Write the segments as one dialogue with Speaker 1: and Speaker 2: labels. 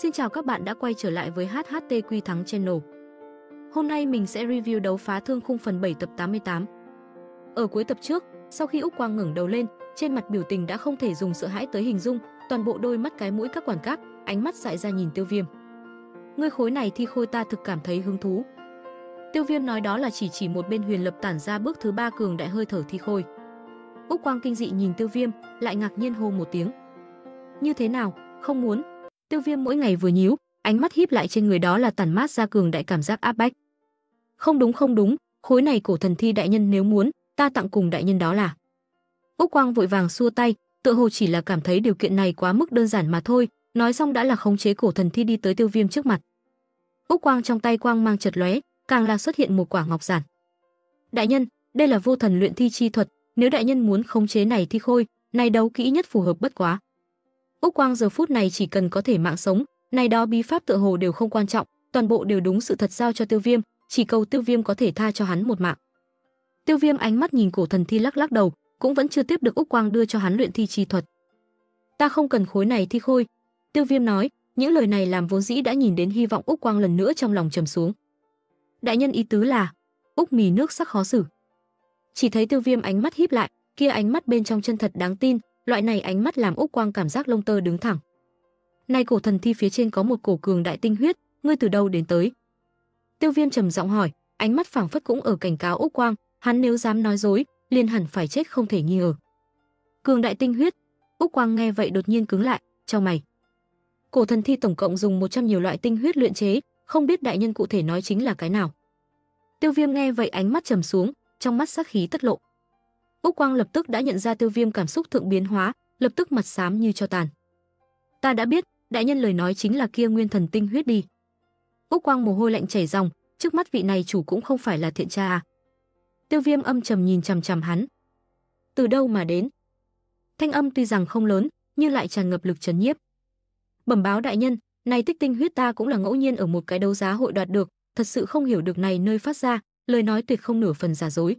Speaker 1: Xin chào các bạn đã quay trở lại với HHT Quy Thắng Channel. Hôm nay mình sẽ review đấu Phá Thương Khung phần 7 tập 88. Ở cuối tập trước, sau khi Úc Quang ngẩng đầu lên, trên mặt biểu tình đã không thể dùng sợ hãi tới hình dung, toàn bộ đôi mắt cái mũi các quản các, ánh mắt dại ra nhìn Tiêu Viêm. Ngươi khối này thi khôi ta thực cảm thấy hứng thú. Tiêu Viêm nói đó là chỉ một bên huyền lập tản ra bước thứ 3 cường đại hơi thở thi khôi. Úc Quang kinh dị nhìn Tiêu Viêm, lại ngạc nhiên hô một tiếng. Như thế nào, không muốn? Tiêu Viêm mỗi ngày vừa nhíu, ánh mắt híp lại trên người đó là tản mát ra cường đại cảm giác áp bách. Không đúng, khối này cổ thần thi đại nhân nếu muốn, ta tặng cùng đại nhân đó là. Úc Quang vội vàng xua tay, tựa hồ chỉ là cảm thấy điều kiện này quá mức đơn giản mà thôi, nói xong đã là khống chế cổ thần thi đi tới Tiêu Viêm trước mặt. Úc Quang trong tay quang mang chợt lóe, càng là xuất hiện một quả ngọc giản. Đại nhân, đây là vô thần luyện thi chi thuật, nếu đại nhân muốn khống chế này thi khôi, này đấu kỹ nhất phù hợp bất quá. Úc Quang giờ phút này chỉ cần có thể mạng sống, này đó bí pháp tựa hồ đều không quan trọng, toàn bộ đều đúng sự thật giao cho Tiêu Viêm, chỉ cầu Tiêu Viêm có thể tha cho hắn một mạng. Tiêu Viêm ánh mắt nhìn cổ thần thi lắc đầu, cũng vẫn chưa tiếp được Úc Quang đưa cho hắn luyện thi chi thuật. Ta không cần khối này thi khôi, Tiêu Viêm nói, những lời này làm vốn dĩ đã nhìn đến hy vọng Úc Quang lần nữa trong lòng trầm xuống. Đại nhân ý tứ là? Úc mì nước sắc khó xử. Chỉ thấy Tiêu Viêm ánh mắt híp lại, kia ánh mắt bên trong chân thật đáng tin, loại này ánh mắt làm Úc Quang cảm giác lông tơ đứng thẳng. Này cổ thần thi phía trên có một cổ cường đại tinh huyết, ngươi từ đâu đến tới? Tiêu Viêm trầm giọng hỏi, ánh mắt phảng phất cũng ở cảnh cáo Úc Quang, hắn nếu dám nói dối, liền hẳn phải chết không thể nghi ngờ. Cường đại tinh huyết? Úc Quang nghe vậy đột nhiên cứng lại, chau mày. Cổ thần thi tổng cộng dùng 100 nhiều loại tinh huyết luyện chế, không biết đại nhân cụ thể nói chính là cái nào? Tiêu Viêm nghe vậy ánh mắt trầm xuống, trong mắt sát khí tất lộ. Úc Quang lập tức đã nhận ra Tiêu Viêm cảm xúc thượng biến hóa, lập tức mặt xám như tro tàn. Ta đã biết, đại nhân lời nói chính là kia nguyên thần tinh huyết đi. Úc Quang mồ hôi lạnh chảy ròng, trước mắt vị này chủ cũng không phải là thiện tra à? Tiêu Viêm âm trầm nhìn chằm chằm hắn. Từ đâu mà đến? Thanh âm tuy rằng không lớn, nhưng lại tràn ngập lực trấn nhiếp. Bẩm báo đại nhân, này tích tinh huyết ta cũng là ngẫu nhiên ở một cái đấu giá hội đoạt được, thật sự không hiểu được này nơi phát ra, lời nói tuyệt không nửa phần giả dối.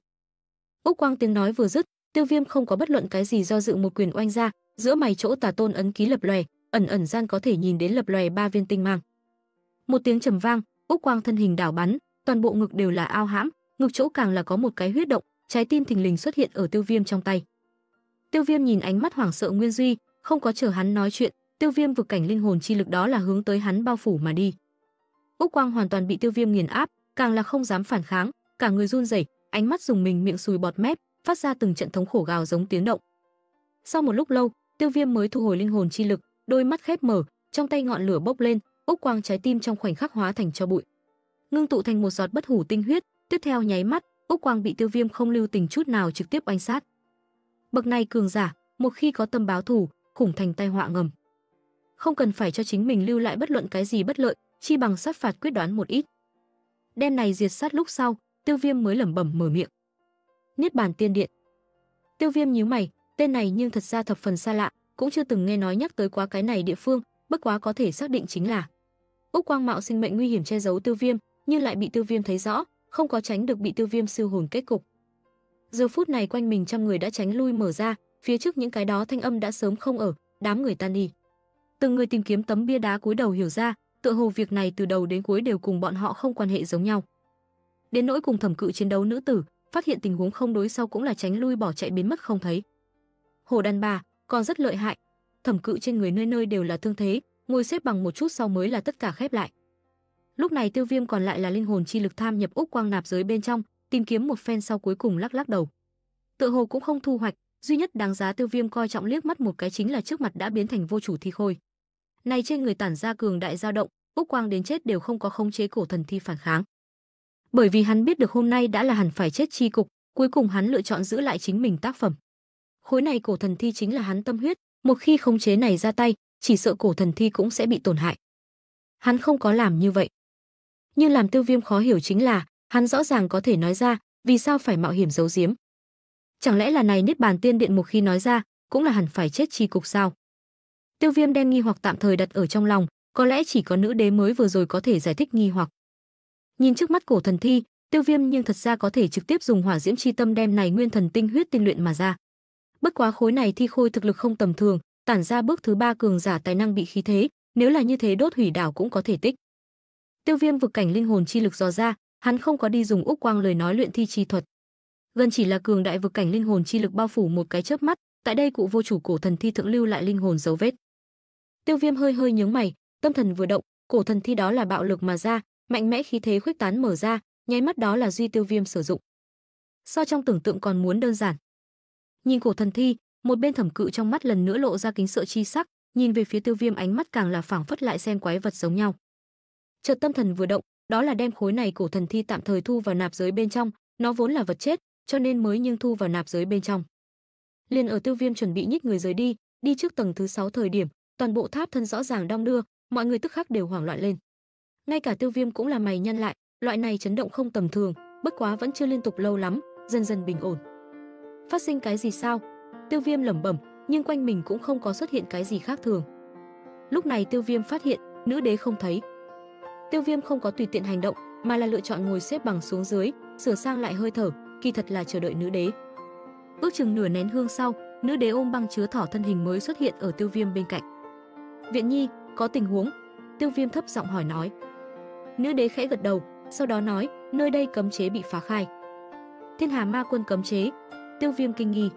Speaker 1: Úc Quang tiếng nói vừa dứt, Tiêu Viêm không có bất luận cái gì do dự một quyền oanh ra, giữa mày chỗ tà tôn ấn ký lập lòe, ẩn gian có thể nhìn đến lập lòe 3 viên tinh mang. Một tiếng trầm vang, Úc Quang thân hình đảo bắn, toàn bộ ngực đều là ao hãm, ngực chỗ càng là có một cái huyết động, trái tim thình lình xuất hiện ở Tiêu Viêm trong tay. Tiêu Viêm nhìn ánh mắt hoảng sợ Nguyên Duy, không có chờ hắn nói chuyện, Tiêu Viêm vực cảnh linh hồn chi lực đó là hướng tới hắn bao phủ mà đi. Úc Quang hoàn toàn bị Tiêu Viêm nghiền áp, càng là không dám phản kháng, cả người run rẩy, ánh mắt dùng mình, miệng sùi bọt mép, phát ra từng trận thống khổ gào giống tiếng động. Sau một lúc lâu, Tiêu Viêm mới thu hồi linh hồn chi lực, đôi mắt khép mở, trong tay ngọn lửa bốc lên, Úc Quang trái tim trong khoảnh khắc hóa thành tro bụi, ngưng tụ thành một giọt bất hủ tinh huyết. Tiếp theo nháy mắt, Úc Quang bị Tiêu Viêm không lưu tình chút nào trực tiếp oanh sát. Bậc này cường giả, một khi có tâm báo thù, khủng thành tai họa ngầm. Không cần phải cho chính mình lưu lại bất luận cái gì bất lợi, chi bằng sát phạt quyết đoán một ít. Đêm này diệt sát lúc sau, Tiêu Viêm mới lẩm bẩm mở miệng. Niết Bàn Tiên Điện. Tiêu Viêm nhíu mày, tên này nhưng thật ra thập phần xa lạ, cũng chưa từng nghe nói nhắc tới quá cái này địa phương, bất quá có thể xác định chính là Úc Quang mạo sinh mệnh nguy hiểm che giấu Tiêu Viêm, nhưng lại bị Tiêu Viêm thấy rõ, không có tránh được bị Tiêu Viêm siêu hồn kết cục. Giờ phút này quanh mình trăm người đã tránh lui mở ra, phía trước những cái đó thanh âm đã sớm không ở, đám người tan đi. Từng người tìm kiếm tấm bia đá cúi đầu hiểu ra, tựa hồ việc này từ đầu đến cuối đều cùng bọn họ không quan hệ giống nhau. Đến nỗi cùng Thẩm Cự chiến đấu nữ tử, phát hiện tình huống không đối sau cũng là tránh lui bỏ chạy biến mất không thấy. Hồ đàn bà còn rất lợi hại, Thẩm Cự trên người nơi nơi đều là thương thế, ngồi xếp bằng một chút sau mới là tất cả khép lại. Lúc này Tiêu Viêm còn lại là linh hồn chi lực tham nhập Úc Quang nạp giới bên trong, tìm kiếm một phen sau cuối cùng lắc đầu. Tựa hồ cũng không thu hoạch, duy nhất đáng giá Tiêu Viêm coi trọng liếc mắt một cái chính là trước mặt đã biến thành vô chủ thi khôi. Này trên người tản ra cường đại dao động, Úc Quang đến chết đều không có khống chế cổ thần thi phản kháng. Bởi vì hắn biết được hôm nay đã là hẳn phải chết chi cục, cuối cùng hắn lựa chọn giữ lại chính mình tác phẩm. Khối này cổ thần thi chính là hắn tâm huyết, một khi khống chế này ra tay, chỉ sợ cổ thần thi cũng sẽ bị tổn hại. Hắn không có làm như vậy. Nhưng làm Tiêu Viêm khó hiểu chính là, hắn rõ ràng có thể nói ra, vì sao phải mạo hiểm giấu giếm? Chẳng lẽ là này Niết Bàn Tiên Điện một khi nói ra, cũng là hẳn phải chết chi cục sao? Tiêu Viêm đem nghi hoặc tạm thời đặt ở trong lòng, có lẽ chỉ có nữ đế mới vừa rồi có thể giải thích nghi hoặc. Nhìn trước mắt cổ thần thi, Tiêu Viêm nhưng thật ra có thể trực tiếp dùng hỏa diễm chi tâm đem này nguyên thần tinh huyết tinh luyện mà ra. Bất quá khối này thi khôi thực lực không tầm thường, tản ra bước thứ 3 cường giả tài năng bị khí thế, Nếu là như thế đốt hủy đảo cũng có thể tích. Tiêu Viêm vực cảnh linh hồn chi lực dò ra, hắn không có đi dùng Úc Quang lời nói luyện thi chi thuật. Gần chỉ là cường đại vực cảnh linh hồn chi lực bao phủ một cái chớp mắt, tại đây cụ vô chủ cổ thần thi thượng lưu lại linh hồn dấu vết. Tiêu Viêm hơi hơi nhướng mày, tâm thần vừa động, cổ thần thi đó là bạo lực mà ra, mạnh mẽ khí thế khuếch tán mở ra, nháy mắt đó là duy Tiêu Viêm sử dụng. So trong tưởng tượng còn muốn đơn giản. Nhìn cổ thần thi, một bên Thẩm Cự trong mắt lần nữa lộ ra kính sợ chi sắc, nhìn về phía Tiêu Viêm ánh mắt càng là phảng phất lại xem quái vật giống nhau. Chợt tâm thần vừa động, đó là đem khối này cổ thần thi tạm thời thu vào nạp giới bên trong, nó vốn là vật chết, cho nên mới nhưng thu vào nạp giới bên trong. Liền ở Tiêu Viêm chuẩn bị nhích người rời đi, đi trước tầng thứ 6 thời điểm, toàn bộ tháp thân rõ ràng đong đưa, mọi người tức khắc đều hoảng loạn lên. Ngay cả Tiêu Viêm cũng là mày nhăn lại, loại này chấn động không tầm thường, bất quá vẫn chưa liên tục lâu lắm, dần dần bình ổn. Phát sinh cái gì sao? Tiêu Viêm lẩm bẩm, nhưng quanh mình cũng không có xuất hiện cái gì khác thường. Lúc này Tiêu Viêm phát hiện, nữ đế không thấy. Tiêu Viêm không có tùy tiện hành động, mà là lựa chọn ngồi xếp bằng xuống dưới, sửa sang lại hơi thở, kỳ thật là chờ đợi nữ đế. Ước chừng nửa nén hương sau, nữ đế ôm băng chứa thỏ thân hình mới xuất hiện ở Tiêu Viêm bên cạnh. Viện Nhi, có tình huống? Tiêu Viêm thấp giọng hỏi nói. Nữ đế khẽ gật đầu, sau đó nói, nơi đây cấm chế bị phá khai. Thiên Hà Ma Quân cấm chế. Tiêu Viêm kinh nghi.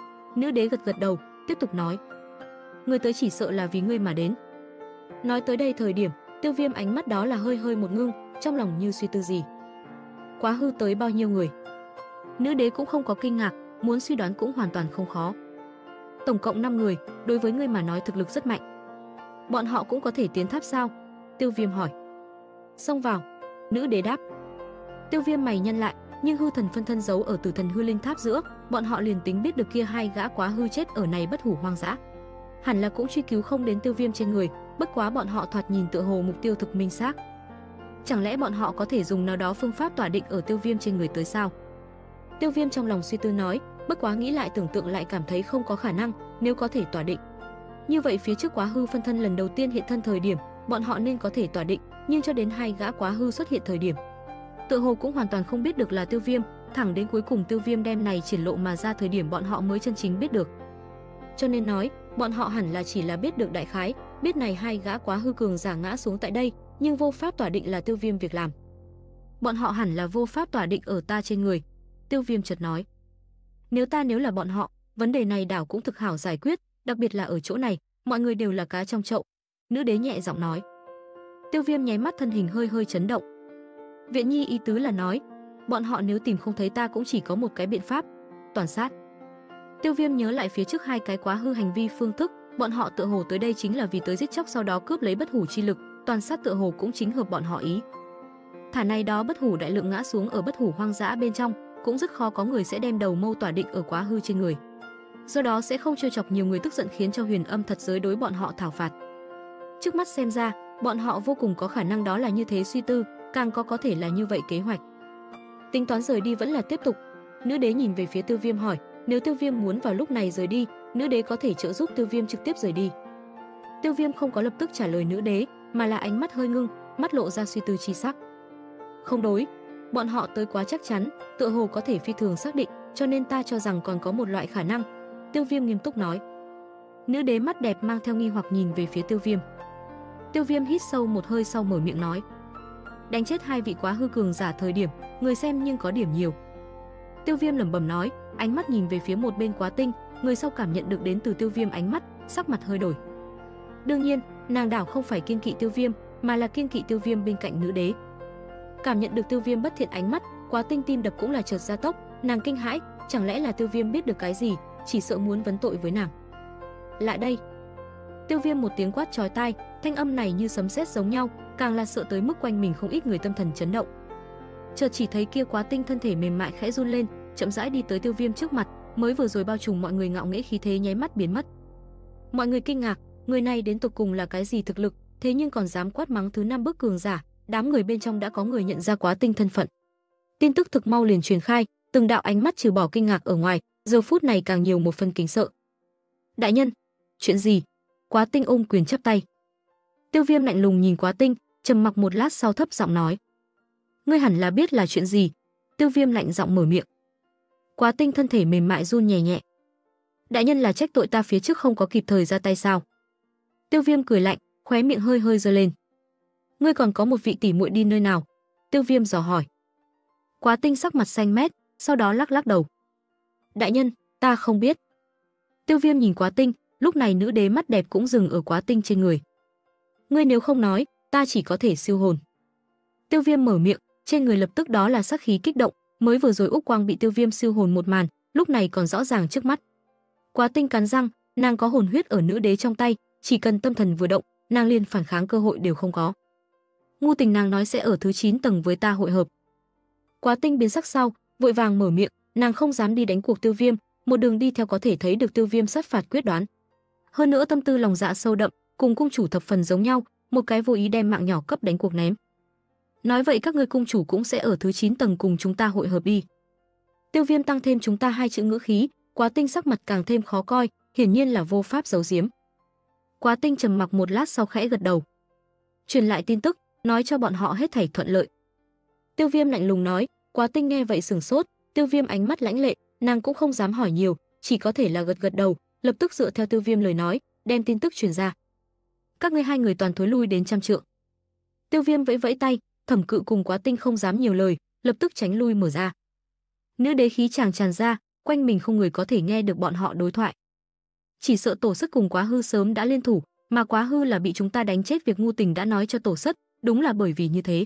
Speaker 1: Nữ đế gật gật đầu, tiếp tục nói, người tới chỉ sợ là vì ngươi mà đến. Nói tới đây thời điểm, Tiêu Viêm ánh mắt đó là hơi hơi một ngưng, trong lòng như suy tư gì. Quá hư tới bao nhiêu người? Nữ đế cũng không có kinh ngạc, muốn suy đoán cũng hoàn toàn không khó. Tổng cộng 5 người, đối với ngươi mà nói thực lực rất mạnh. Bọn họ cũng có thể tiến tháp sao? Tiêu Viêm hỏi. Xông vào. Nữ đế đáp. Tiêu Viêm mày nhăn lại, nhưng hư thần phân thân giấu ở Tử Thần Hư Linh Tháp giữa, bọn họ liền tính biết được kia hai gã quá hư chết ở này bất hủ hoang dã, hẳn là cũng truy cứu không đến Tiêu Viêm trên người, bất quá bọn họ thoạt nhìn tựa hồ mục tiêu thực minh xác. Chẳng lẽ bọn họ có thể dùng nào đó phương pháp tỏa định ở Tiêu Viêm trên người tới sao? Tiêu Viêm trong lòng suy tư nói, bất quá nghĩ lại tưởng tượng lại cảm thấy không có khả năng, nếu có thể tỏa định. Như vậy phía trước quá hư phân thân lần đầu tiên hiện thân thời điểm, bọn họ nên có thể tỏa định, nhưng cho đến hai gã quá hư xuất hiện thời điểm, tựa hồ cũng hoàn toàn không biết được là Tiêu Viêm, thẳng đến cuối cùng Tiêu Viêm đem này triển lộ mà ra thời điểm bọn họ mới chân chính biết được. Cho nên nói, bọn họ hẳn là chỉ là biết được đại khái, biết này hai gã quá hư cường giả ngã xuống tại đây, nhưng vô pháp tỏa định là Tiêu Viêm việc làm. Bọn họ hẳn là vô pháp tỏa định ở ta trên người. Tiêu Viêm chợt nói. Nếu là bọn họ, vấn đề này đảo cũng thực hảo giải quyết, đặc biệt là ở chỗ này, mọi người đều là cá trong chậu. Nữ đế nhẹ giọng nói. Tiêu Viêm nháy mắt thân hình hơi hơi chấn động. Viện Nhi ý tứ là nói, bọn họ nếu tìm không thấy ta cũng chỉ có một cái biện pháp, toàn sát. Tiêu Viêm nhớ lại phía trước hai cái quá hư hành vi phương thức, bọn họ tựa hồ tới đây chính là vì tới giết chóc sau đó cướp lấy bất hủ chi lực, toàn sát tựa hồ cũng chính hợp bọn họ ý. Thả này đó bất hủ đại lượng ngã xuống ở bất hủ hoang dã bên trong, cũng rất khó có người sẽ đem đầu mâu tỏa định ở quá hư trên người. Do đó sẽ không trêu chọc nhiều người tức giận khiến cho huyền âm thật giới đối bọn họ thảo phạt. Trước mắt xem ra, bọn họ vô cùng có khả năng đó là như thế suy tư, càng có thể là như vậy kế hoạch. Tính toán rời đi vẫn là tiếp tục. Nữ đế nhìn về phía Tiêu Viêm hỏi, nếu Tiêu Viêm muốn vào lúc này rời đi, nữ đế có thể trợ giúp Tiêu Viêm trực tiếp rời đi. Tiêu Viêm không có lập tức trả lời nữ đế, mà là ánh mắt hơi ngưng, mắt lộ ra suy tư chi sắc. Không đối, bọn họ tới quá chắc chắn, tựa hồ có thể phi thường xác định, cho nên ta cho rằng còn có một loại khả năng. Tiêu Viêm nghiêm túc nói. Nữ đế mắt đẹp mang theo nghi hoặc nhìn về phía Tiêu Viêm. Tiêu Viêm hít sâu một hơi sau mở miệng nói. Đánh chết hai vị quá hư cường giả thời điểm, người xem nhưng có điểm nhiều. Tiêu Viêm lẩm bẩm nói, ánh mắt nhìn về phía một bên Quá Tinh, người sau cảm nhận được đến từ Tiêu Viêm ánh mắt, sắc mặt hơi đổi. Đương nhiên, nàng đảo không phải kiêng kỵ Tiêu Viêm, mà là kiêng kỵ Tiêu Viêm bên cạnh nữ đế. Cảm nhận được Tiêu Viêm bất thiện ánh mắt, Quá Tinh tim đập cũng là chợt gia tốc, nàng kinh hãi, chẳng lẽ là Tiêu Viêm biết được cái gì, chỉ sợ muốn vấn tội với nàng. Lại đây. Tiêu Viêm một tiếng quát chói tai, thanh âm này như sấm sét giống nhau, càng là sợ tới mức quanh mình không ít người tâm thần chấn động. Chợt chỉ thấy kia Quá Tinh thân thể mềm mại khẽ run lên, chậm rãi đi tới Tiêu Viêm trước mặt, mới vừa rồi bao trùm mọi người ngạo nghễ khí thế nháy mắt biến mất. Mọi người kinh ngạc, người này đến tột cùng là cái gì thực lực, thế nhưng còn dám quát mắng thứ 5 bức cường giả, đám người bên trong đã có người nhận ra Quá Tinh thân phận. Tin tức thực mau liền truyền khai, từng đạo ánh mắt trừ bỏ kinh ngạc ở ngoài, giờ phút này càng nhiều một phần kính sợ. Đại nhân, chuyện gì? Quá Tinh ôm quyền chắp tay. Tiêu Viêm lạnh lùng nhìn Quá Tinh, trầm mặc một lát sau thấp giọng nói: "Ngươi hẳn là biết là chuyện gì." Tiêu Viêm lạnh giọng mở miệng. Quá Tinh thân thể mềm mại run nhẹ nhẹ. "Đại nhân là trách tội ta phía trước không có kịp thời ra tay sao?" Tiêu Viêm cười lạnh, khóe miệng hơi hơi giơ lên. Ngươi còn có một vị tỷ muội đi nơi nào? Tiêu Viêm dò hỏi. Quá Tinh sắc mặt xanh mét, sau đó lắc lắc đầu. Đại nhân, ta không biết. Tiêu Viêm nhìn Quá Tinh, lúc này nữ đế mắt đẹp cũng dừng ở Quá Tinh trên người. Ngươi nếu không nói, ta chỉ có thể siêu hồn. Tiêu Viêm mở miệng, trên người lập tức đó là sát khí kích động, mới vừa rồi Úc Quang bị Tiêu Viêm siêu hồn một màn, lúc này còn rõ ràng trước mắt. Quá Tinh cắn răng, nàng có hồn huyết ở nữ đế trong tay, chỉ cần tâm thần vừa động, nàng liền phản kháng cơ hội đều không có. Ngu Tình nàng nói sẽ ở thứ 9 tầng với ta hội hợp. Quá Tinh biến sắc sau, vội vàng mở miệng, nàng không dám đi đánh cuộc Tiêu Viêm, một đường đi theo có thể thấy được Tiêu Viêm sát phạt quyết đoán. Hơn nữa tâm tư lòng dạ sâu đậm, cùng cung chủ thập phần giống nhau, một cái vô ý đem mạng nhỏ cấp đánh cuộc ném. Nói vậy các ngươi cung chủ cũng sẽ ở thứ 9 tầng cùng chúng ta hội hợp đi. Tiêu Viêm tăng thêm chúng ta 2 chữ ngữ khí, Quá Tinh sắc mặt càng thêm khó coi, hiển nhiên là vô pháp giấu giếm. Quá Tinh trầm mặc một lát sau khẽ gật đầu. Truyền lại tin tức, nói cho bọn họ hết thảy thuận lợi. Tiêu Viêm lạnh lùng nói. Quá Tinh nghe vậy sửng sốt, Tiêu Viêm ánh mắt lãnh lệ, nàng cũng không dám hỏi nhiều, chỉ có thể là gật gật đầu, lập tức dựa theo Tiêu Viêm lời nói, đem tin tức truyền ra. Các ngươi 2 người toàn thối lui đến 100 trượng. Tiêu Viêm vẫy vẫy tay, Thẩm Cự cùng Quá Tinh không dám nhiều lời, lập tức tránh lui mở ra. Nữ đế khí tràn tràn ra, quanh mình không người có thể nghe được bọn họ đối thoại. Chỉ sợ Tổ Sất cùng Quá Hư sớm đã liên thủ, mà Quá Hư là bị chúng ta đánh chết, việc Ngu Tình đã nói cho Tổ Sất, đúng là bởi vì như thế.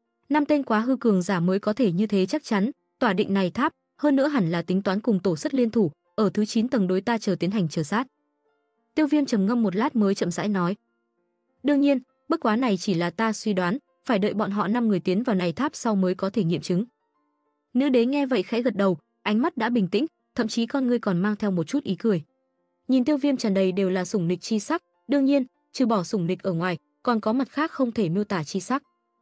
Speaker 1: 5 tên Quá Hư cường giả mới có thể như thế chắc chắn, tỏa định này tháp, hơn nữa hẳn là tính toán cùng Tổ Sất liên thủ, ở thứ 9 tầng đối ta tiến hành trừ sát. Tiêu Viêm trầm ngâm một lát mới chậm rãi nói. Đương nhiên, bất quá này chỉ là ta suy đoán, phải đợi bọn họ 5 người tiến vào này tháp sau mới có thể nghiệm chứng. Nữ đế nghe vậy khẽ gật đầu, ánh mắt đã bình tĩnh, thậm chí con ngươi còn mang theo một chút ý cười. Nhìn Tiêu Viêm tràn đầy đều là sủng nịch chi sắc, đương nhiên, trừ bỏ sủng nịch ở ngoài, còn có mặt khác không thể miêu tả chi sắc.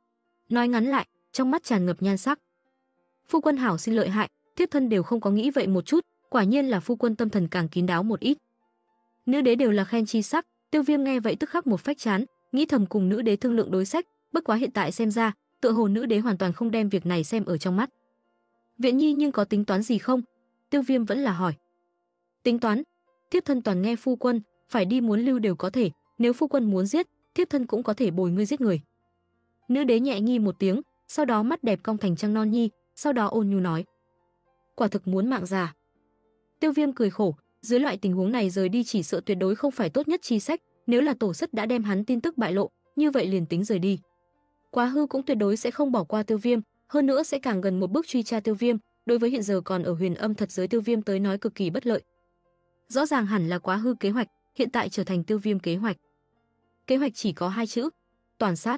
Speaker 1: Nói ngắn lại, trong mắt tràn ngập nhan sắc. Phu quân hảo sinh lợi hại, thiếp thân đều không có nghĩ vậy một chút, quả nhiên là phu quân tâm thần càng kín đáo một ít. Nữ đế đều là khen chi sắc, Tiêu Viêm nghe vậy tức khắc một phách chán, nghĩ thầm cùng nữ đế thương lượng đối sách, bất quá hiện tại xem ra, tựa hồ nữ đế hoàn toàn không đem việc này xem ở trong mắt. Viện Nhi nhưng có tính toán gì không? Tiêu Viêm vẫn là hỏi. Tính toán? Thiếp thân toàn nghe phu quân, phải đi muốn lưu đều có thể, nếu phu quân muốn giết, thiếp thân cũng có thể bồi ngươi giết người. Nữ đế nhẹ nghi một tiếng, sau đó mắt đẹp cong thành trăng non nhi, sau đó ôn nhu nói. Quả thực muốn mạng già. Tiêu Viêm cười khổ, dưới loại tình huống này rời đi chỉ sợ tuyệt đối không phải tốt nhất chi sách, nếu là Tổ Sất đã đem hắn tin tức bại lộ, như vậy liền tính rời đi. Quá Hư cũng tuyệt đối sẽ không bỏ qua Tiêu Viêm, hơn nữa sẽ càng gần một bước truy tra Tiêu Viêm, đối với hiện giờ còn ở huyền âm thật giới Tiêu Viêm tới nói cực kỳ bất lợi. Rõ ràng hẳn là Quá Hư kế hoạch, hiện tại trở thành Tiêu Viêm kế hoạch. Kế hoạch chỉ có 2 chữ, toàn sát.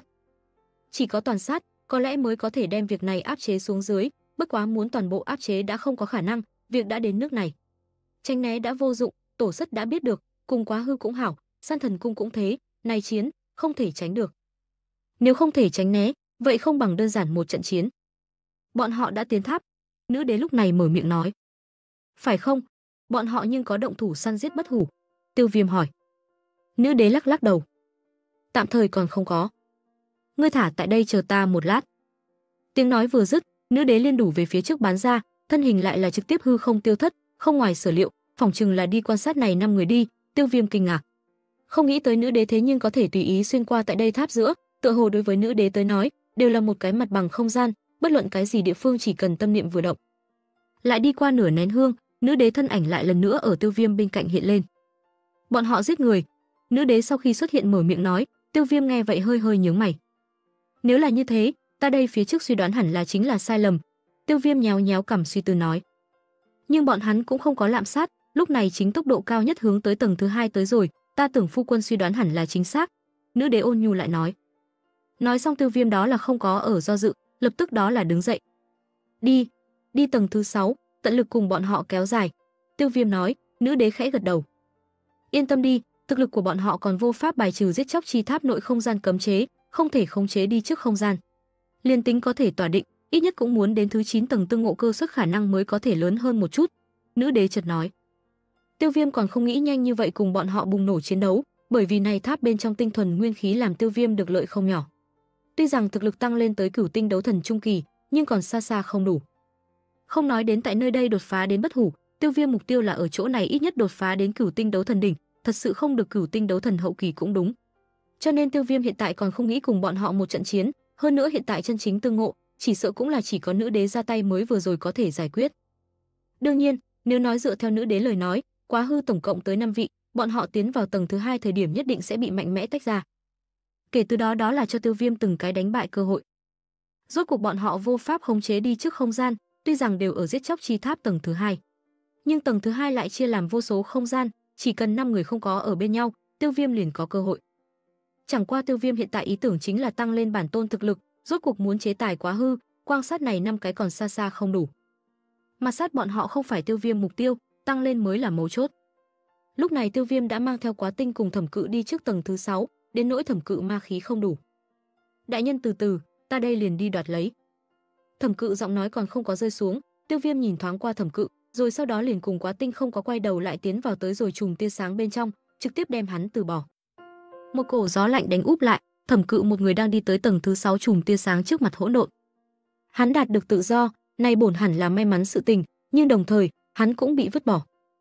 Speaker 1: Chỉ có toàn sát, có lẽ mới có thể đem việc này áp chế xuống dưới, bất quá muốn toàn bộ áp chế đã không có khả năng, việc đã đến nước này. Tránh né đã vô dụng, Tổ Sất đã biết được, cùng Quá Hư cũng hảo, San Thần Cung cũng thế, này chiến không thể tránh được. Nếu không thể tránh né, vậy không bằng đơn giản một trận chiến. Bọn họ đã tiến tháp. Nữ đế lúc này mở miệng nói. Phải không? Bọn họ nhưng có động thủ săn giết bất hủ? Tiêu Viêm hỏi. Nữ đế lắc lắc đầu. Tạm thời còn không có. Ngươi thả tại đây chờ ta một lát. Tiếng nói vừa dứt, nữ đế liên đủ về phía trước bán ra, thân hình lại là trực tiếp hư không tiêu thất, không ngoài sở liệu, phỏng chừng là đi quan sát này 5 người đi. Tiêu Viêm kinh ngạc. Không nghĩ tới nữ đế thế nhưng có thể tùy ý xuyên qua tại đây tháp giữa, tựa hồ đối với nữ đế tới nói, đều là một cái mặt bằng không gian, bất luận cái gì địa phương chỉ cần tâm niệm vừa động. Lại đi qua nửa nén hương, nữ đế thân ảnh lại lần nữa ở Tiêu Viêm bên cạnh hiện lên. Bọn họ giết người. Nữ đế sau khi xuất hiện mở miệng nói, Tiêu Viêm nghe vậy hơi hơi nhướng mày. Nếu là như thế, ta đây phía trước suy đoán hẳn là chính là sai lầm. Tiêu Viêm nhéo nhéo cằm suy tư nói. Nhưng bọn hắn cũng không có lạm sát, lúc này chính tốc độ cao nhất hướng tới tầng thứ 2 tới rồi, ta tưởng phu quân suy đoán hẳn là chính xác. Nữ đế ôn nhu lại nói. Nói xong Tiêu Viêm đó là không có ở do dự, lập tức đó là đứng dậy. Đi tầng thứ 6, tận lực cùng bọn họ kéo dài. Tiêu Viêm nói, nữ đế khẽ gật đầu. Yên tâm đi, thực lực của bọn họ còn vô pháp bài trừ giết chóc chi tháp nội không gian cấm chế, không thể khống chế đi trước không gian. Liên tính có thể tỏa định, ít nhất cũng muốn đến thứ 9 tầng tương ngộ cơ suất khả năng mới có thể lớn hơn một chút. Nữ đế chợt nói. Tiêu Viêm còn không nghĩ nhanh như vậy cùng bọn họ bùng nổ chiến đấu, bởi vì này tháp bên trong tinh thuần nguyên khí làm Tiêu Viêm được lợi không nhỏ. Tuy rằng thực lực tăng lên tới cửu tinh đấu thần trung kỳ, nhưng còn xa xa không đủ. Không nói đến tại nơi đây đột phá đến bất hủ, Tiêu Viêm mục tiêu là ở chỗ này ít nhất đột phá đến cửu tinh đấu thần đỉnh, thật sự không được cửu tinh đấu thần hậu kỳ cũng đúng. Cho nên Tiêu Viêm hiện tại còn không nghĩ cùng bọn họ một trận chiến, hơn nữa hiện tại chân chính tương ngộ, chỉ sợ cũng là chỉ có nữ đế ra tay mới vừa rồi có thể giải quyết. Đương nhiên, nếu nói dựa theo nữ đế lời nói, Quá Hư tổng cộng tới 5 vị, bọn họ tiến vào tầng thứ 2 thời điểm nhất định sẽ bị mạnh mẽ tách ra. Kể từ đó đó là cho Tiêu Viêm từng cái đánh bại cơ hội. Rốt cuộc bọn họ vô pháp khống chế đi trước không gian, tuy rằng đều ở giết chóc chi tháp tầng thứ 2, nhưng tầng thứ 2 lại chia làm vô số không gian, chỉ cần 5 người không có ở bên nhau, Tiêu Viêm liền có cơ hội. Chẳng qua Tiêu Viêm hiện tại ý tưởng chính là tăng lên bản tôn thực lực, rốt cuộc muốn chế tài Quá Hư, quang sát này 5 cái còn xa xa không đủ. Mà sát bọn họ không phải Tiêu Viêm mục tiêu, tăng lên mới là mấu chốt. Lúc này Tiêu Viêm đã mang theo Quá Tinh cùng Thẩm Cự đi trước tầng thứ 6, đến nỗi Thẩm Cự ma khí không đủ. Đại nhân từ từ, ta đây liền đi đoạt lấy. Thẩm Cự giọng nói còn không có rơi xuống, Tiêu Viêm nhìn thoáng qua Thẩm Cự, rồi sau đó liền cùng Quá Tinh không có quay đầu lại tiến vào tới rồi chùm tia sáng bên trong, trực tiếp đem hắn từ bỏ. Một cổ gió lạnh đánh úp lại, Thẩm Cự một người đang đi tới tầng thứ 6 chùm tia sáng trước mặt hỗn độn. Hắn đạt được tự do, này bổn hẳn là may mắn sự tình, nhưng đồng thời, hắn cũng bị vứt bỏ.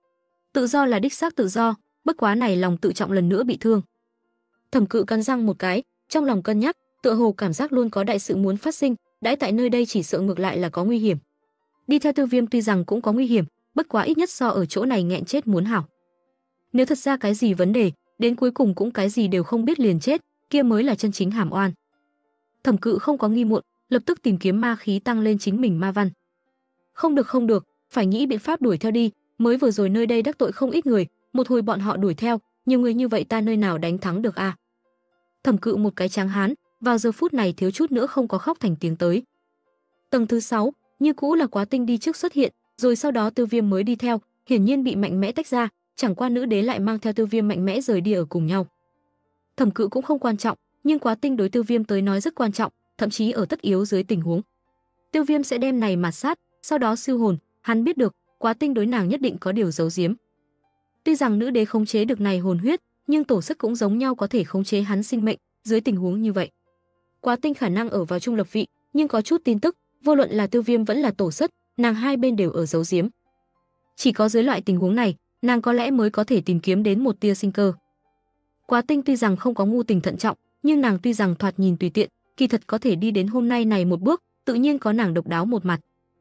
Speaker 1: Tự do là đích xác tự do, bất quá này lòng tự trọng lần nữa bị thương. Thẩm Cự cắn răng một cái, trong lòng cân nhắc, tựa hồ cảm giác luôn có đại sự muốn phát sinh, đãi tại nơi đây chỉ sợ ngược lại là có nguy hiểm. Đi theo Tiêu Viêm tuy rằng cũng có nguy hiểm, bất quá ít nhất so ở chỗ này nghẹn chết muốn hảo. Nếu thật ra cái gì vấn đề, đến cuối cùng cũng cái gì đều không biết liền chết, kia mới là chân chính hàm oan. Thẩm Cự không có nghi muộn, lập tức tìm kiếm ma khí tăng lên chính mình ma văn. Không được, phải nghĩ biện pháp đuổi theo đi, mới vừa rồi nơi đây đắc tội không ít người, một hồi bọn họ đuổi theo, nhiều người như vậy ta nơi nào đánh thắng được a? Thẩm Cự một cái tráng hán, vào giờ phút này thiếu chút nữa không có khóc thành tiếng tới. Tầng thứ 6, như cũ là Quá Tinh đi trước xuất hiện, rồi sau đó Tiêu Viêm mới đi theo, hiển nhiên bị mạnh mẽ tách ra, chẳng qua nữ đế lại mang theo Tiêu Viêm mạnh mẽ rời đi ở cùng nhau. Thẩm Cự cũng không quan trọng, nhưng Quá Tinh đối Tiêu Viêm tới nói rất quan trọng, thậm chí ở tất yếu dưới tình huống, Tiêu Viêm sẽ đem này mạt sát, sau đó siêu hồn, hắn biết được, Quá Tinh đối nàng nhất định có điều giấu giếm. Tuy rằng nữ đế khống chế được này hồn huyết, nhưng tổ sức cũng giống nhau có thể khống chế hắn sinh mệnh, dưới tình huống như vậy, Quá Tinh khả năng ở vào trung lập vị, nhưng có chút tin tức, vô luận là Tiêu Viêm vẫn là tổ sất, nàng hai bên đều ở giấu giếm. Chỉ có dưới loại tình huống này, nàng có lẽ mới có thể tìm kiếm đến một tia sinh cơ. Quá Tinh tuy rằng không có ngu tình thận trọng, nhưng nàng tuy rằng thoạt nhìn tùy tiện, kỳ thật có thể đi đến hôm nay này một bước, tự nhiên có nàng độc đáo một mặt.